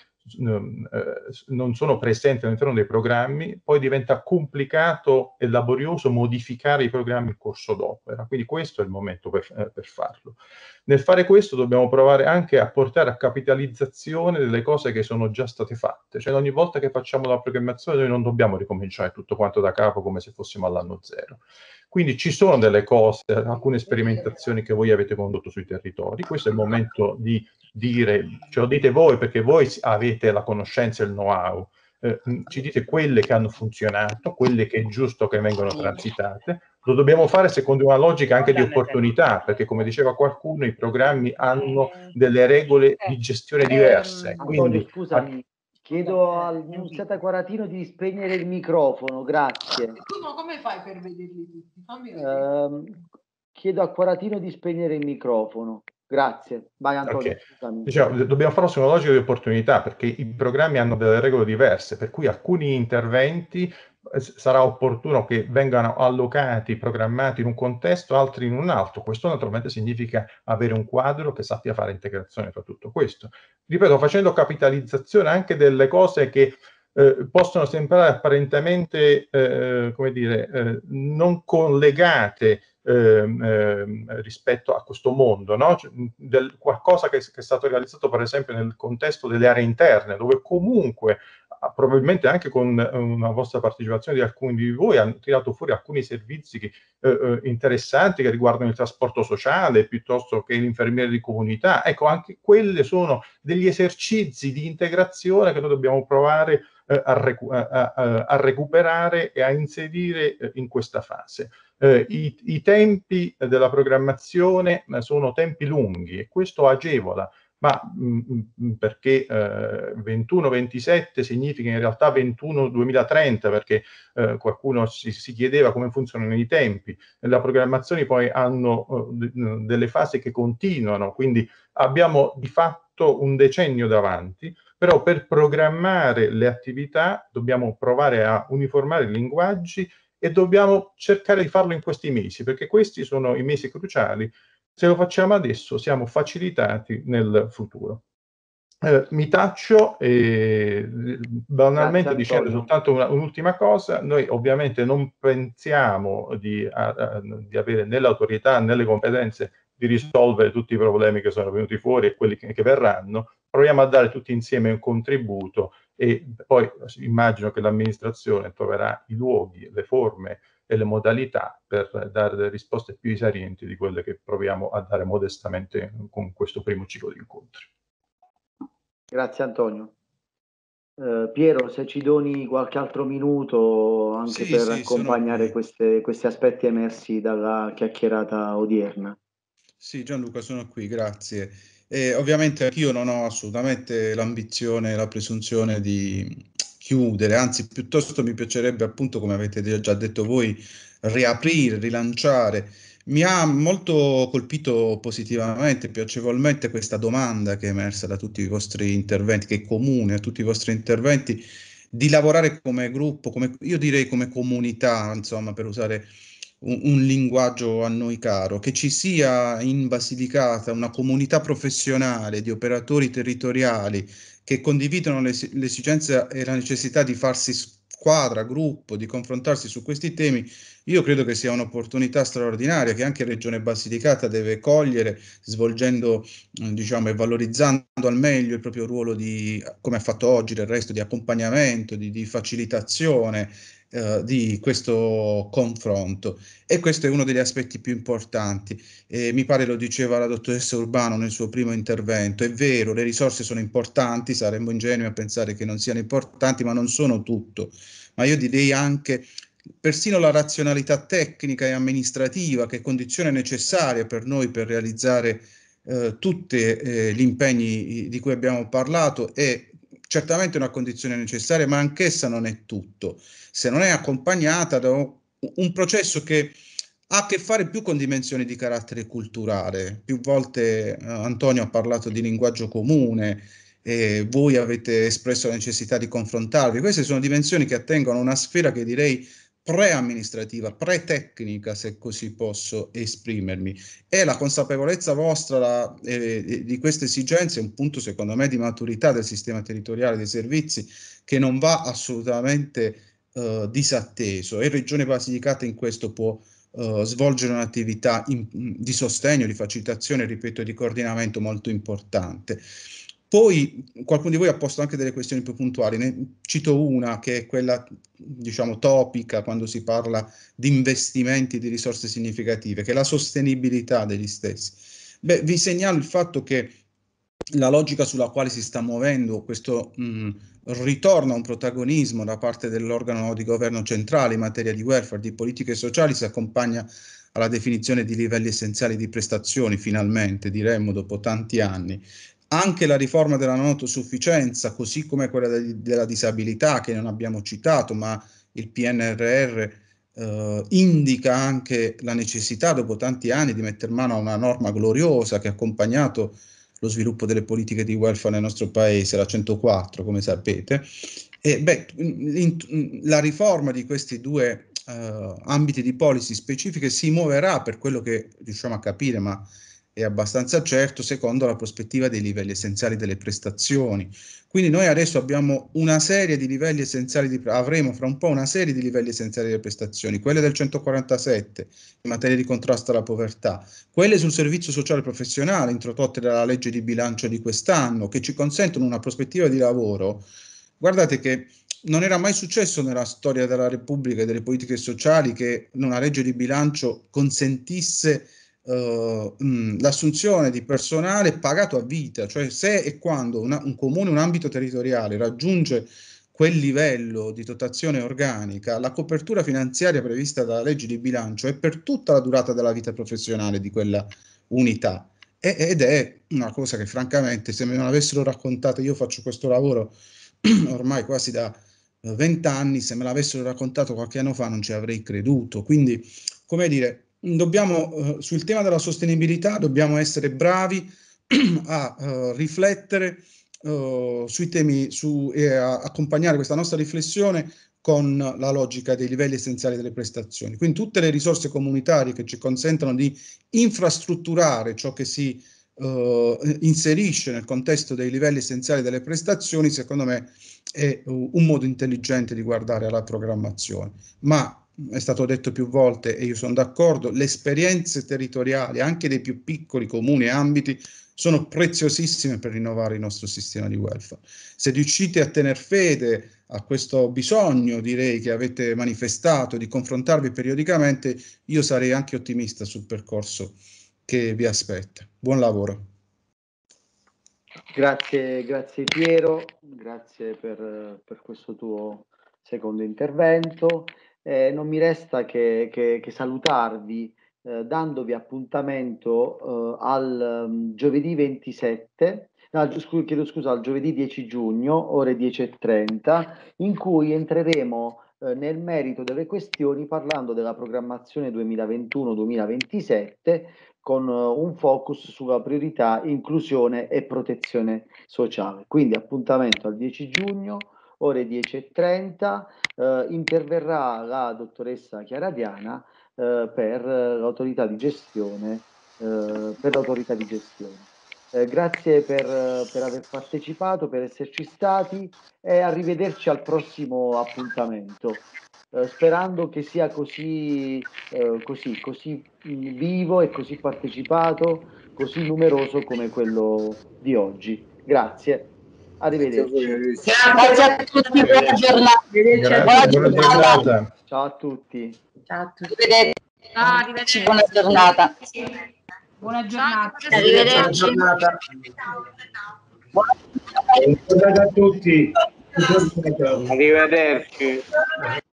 non sono presenti all'interno dei programmi, poi diventa complicato e laborioso modificare i programmi in corso d'opera. Quindi questo è il momento per farlo. Nel fare questo dobbiamo provare anche a portare a capitalizzazione delle cose che sono già state fatte. Cioè ogni volta che facciamo la programmazione noi non dobbiamo ricominciare tutto quanto da capo come se fossimo all'anno zero. Quindi ci sono delle cose, alcune sperimentazioni che voi avete condotto sui territori. Questo è il momento di dire, ce lo dite voi perché voi avete la conoscenza e il know-how, ci dite quelle che hanno funzionato, quelle che è giusto che vengano transitate. Lo dobbiamo fare secondo una logica anche di opportunità, perché come diceva qualcuno i programmi hanno delle regole di gestione diverse. Quindi, Antonio, scusami, chiedo al Nunziata Quaratino di spegnere il microfono, grazie. Tu no, come fai per vederli tutti? Fammi vedere. Chiedo a Quaratino di spegnere il microfono. Grazie. Vai Antonio. Okay. Diciamo, dobbiamo farlo su una logica di opportunità, perché i programmi hanno delle regole diverse, per cui alcuni interventi sarà opportuno che vengano allocati, programmati in un contesto, altri in un altro. Questo naturalmente significa avere un quadro che sappia fare integrazione fra tutto questo. Ripeto, facendo capitalizzazione anche delle cose che possono sembrare apparentemente, come dire, non collegate rispetto a questo mondo, no? Qualcosa che è stato realizzato per esempio nel contesto delle aree interne, dove comunque probabilmente anche con una vostra partecipazione di alcuni di voi hanno tirato fuori alcuni servizi interessanti che riguardano il trasporto sociale piuttosto che l'infermiere di comunità. Ecco, anche quelle sono degli esercizi di integrazione che noi dobbiamo provare a recuperare e a inserire in questa fase. I tempi della programmazione sono tempi lunghi e questo agevola, ma perché 21-27 significa in realtà 21-2030, perché qualcuno si chiedeva come funzionano i tempi. Le programmazioni poi hanno delle fasi che continuano, quindi abbiamo di fatto un decennio davanti, però per programmare le attività dobbiamo provare a uniformare i linguaggi e dobbiamo cercare di farlo in questi mesi, perché questi sono i mesi cruciali. Se lo facciamo adesso siamo facilitati nel futuro. Mi taccio banalmente dicendo soltanto un'ultima cosa. Noi ovviamente non pensiamo di avere né l'autorità né le competenze di risolvere tutti i problemi che sono venuti fuori e quelli che verranno. Proviamo a dare tutti insieme un contributo e poi immagino che l'amministrazione troverà i luoghi, le forme e le modalità per dare delle risposte più esarienti di quelle che proviamo a dare modestamente con questo primo ciclo di incontri. Grazie Antonio. Piero, se ci doni qualche altro minuto anche per accompagnare questi aspetti emersi dalla chiacchierata odierna. Sì, Gianluca, sono qui, grazie. Ovviamente anch'io non ho assolutamente l'ambizione e la presunzione di chiudere, anzi piuttosto mi piacerebbe appunto, come avete già detto voi, riaprire, rilanciare. Mi ha molto colpito positivamente, piacevolmente questa domanda che è emersa da tutti i vostri interventi, che è comune a tutti i vostri interventi, di lavorare come gruppo, io direi come comunità, insomma, per usare un linguaggio a noi caro, che ci sia in Basilicata una comunità professionale di operatori territoriali che condividono l'esigenza e la necessità di farsi squadra, gruppo, di confrontarsi su questi temi, io credo che sia un'opportunità straordinaria che anche Regione Basilicata deve cogliere, svolgendo, diciamo, e valorizzando al meglio il proprio ruolo di, come ha fatto oggi del resto, di accompagnamento, di facilitazione di questo confronto. E questo è uno degli aspetti più importanti. Mi pare lo diceva la dottoressa Urbano nel suo primo intervento. È vero, le risorse sono importanti, saremmo ingenui a pensare che non siano importanti, ma non sono tutto. Ma io direi anche persino la razionalità tecnica e amministrativa, che è condizione necessaria per noi per realizzare tutti gli impegni di cui abbiamo parlato, è certamente una condizione necessaria, ma anch'essa non è tutto, se non è accompagnata da un processo che ha a che fare più con dimensioni di carattere culturale. Più volte Antonio ha parlato di linguaggio comune, voi avete espresso la necessità di confrontarvi. Queste sono dimensioni che attengono a una sfera che direi pre-amministrativa, pre-tecnica, se così posso esprimermi. E la consapevolezza vostra di queste esigenze è un punto, secondo me, di maturità del sistema territoriale dei servizi che non va assolutamente disatteso, e Regione Basilicata in questo può svolgere un'attività di sostegno, di facilitazione, ripeto, di coordinamento molto importante. Poi qualcuno di voi ha posto anche delle questioni più puntuali, ne cito una che è quella, diciamo, topica quando si parla di investimenti di risorse significative, che è la sostenibilità degli stessi. Beh, vi segnalo il fatto che la logica sulla quale si sta muovendo questo ritorno a un protagonismo da parte dell'organo di governo centrale in materia di welfare, di politiche sociali, si accompagna alla definizione di livelli essenziali di prestazioni, finalmente, diremmo, dopo tanti anni. Anche la riforma della non autosufficienza, così come quella della disabilità, che non abbiamo citato, ma il PNRR indica anche la necessità, dopo tanti anni, di mettere mano a una norma gloriosa che ha accompagnato lo sviluppo delle politiche di welfare nel nostro paese, la 104, come sapete. E la riforma di questi due ambiti di policy specifiche si muoverà, per quello che riusciamo a capire, ma è abbastanza certo, secondo la prospettiva dei livelli essenziali delle prestazioni. Quindi noi adesso abbiamo una serie di livelli essenziali, avremo fra un po' una serie di livelli essenziali delle prestazioni, quelle del 147 in materia di contrasto alla povertà, quelle sul servizio sociale professionale introdotte dalla legge di bilancio di quest'anno, che ci consentono una prospettiva di lavoro. Guardate che non era mai successo nella storia della Repubblica e delle politiche sociali che una legge di bilancio consentisse l'assunzione di personale pagato a vita, cioè se e quando un comune, un ambito territoriale raggiunge quel livello di dotazione organica, la copertura finanziaria prevista dalla legge di bilancio è per tutta la durata della vita professionale di quella unità. Ed è una cosa che francamente, se me non avessero raccontato, io faccio questo lavoro ormai quasi da 20 anni, se me l'avessero raccontato qualche anno fa non ci avrei creduto. Quindi, come dire, dobbiamo, sul tema della sostenibilità, dobbiamo essere bravi a riflettere sui temi e a accompagnare questa nostra riflessione con la logica dei livelli essenziali delle prestazioni. Quindi tutte le risorse comunitarie che ci consentono di infrastrutturare ciò che si inserisce nel contesto dei livelli essenziali delle prestazioni, secondo me è un modo intelligente di guardare alla programmazione. Ma è stato detto più volte e io sono d'accordo, le esperienze territoriali anche dei più piccoli comuni e ambiti sono preziosissime per rinnovare il nostro sistema di welfare. Se riuscite a tener fede a questo bisogno, direi, che avete manifestato di confrontarvi periodicamente, io sarei anche ottimista sul percorso che vi aspetta. Buon lavoro. Grazie Piero, grazie per questo tuo secondo intervento. Non mi resta che salutarvi dandovi appuntamento al giovedì 27, chiedo scusa, al giovedì 10 giugno, ore 10:30, in cui entreremo nel merito delle questioni parlando della programmazione 2021-2027 con un focus sulla priorità inclusione e protezione sociale. Quindi appuntamento al 10 giugno, ore 10:30, interverrà la dottoressa Chiara Diana per l'autorità di gestione. Grazie per aver partecipato, per esserci stati, e arrivederci al prossimo appuntamento. Sperando che sia così vivo e così partecipato, così numeroso come quello di oggi. Grazie, arrivederci. Grazie a tutti, buona giornata. Buona giornata. Ciao a tutti. Ciao a tutti. Arrivederci, buona giornata. Buona giornata. Arrivederci. Buona giornata a tutti. Arrivederci.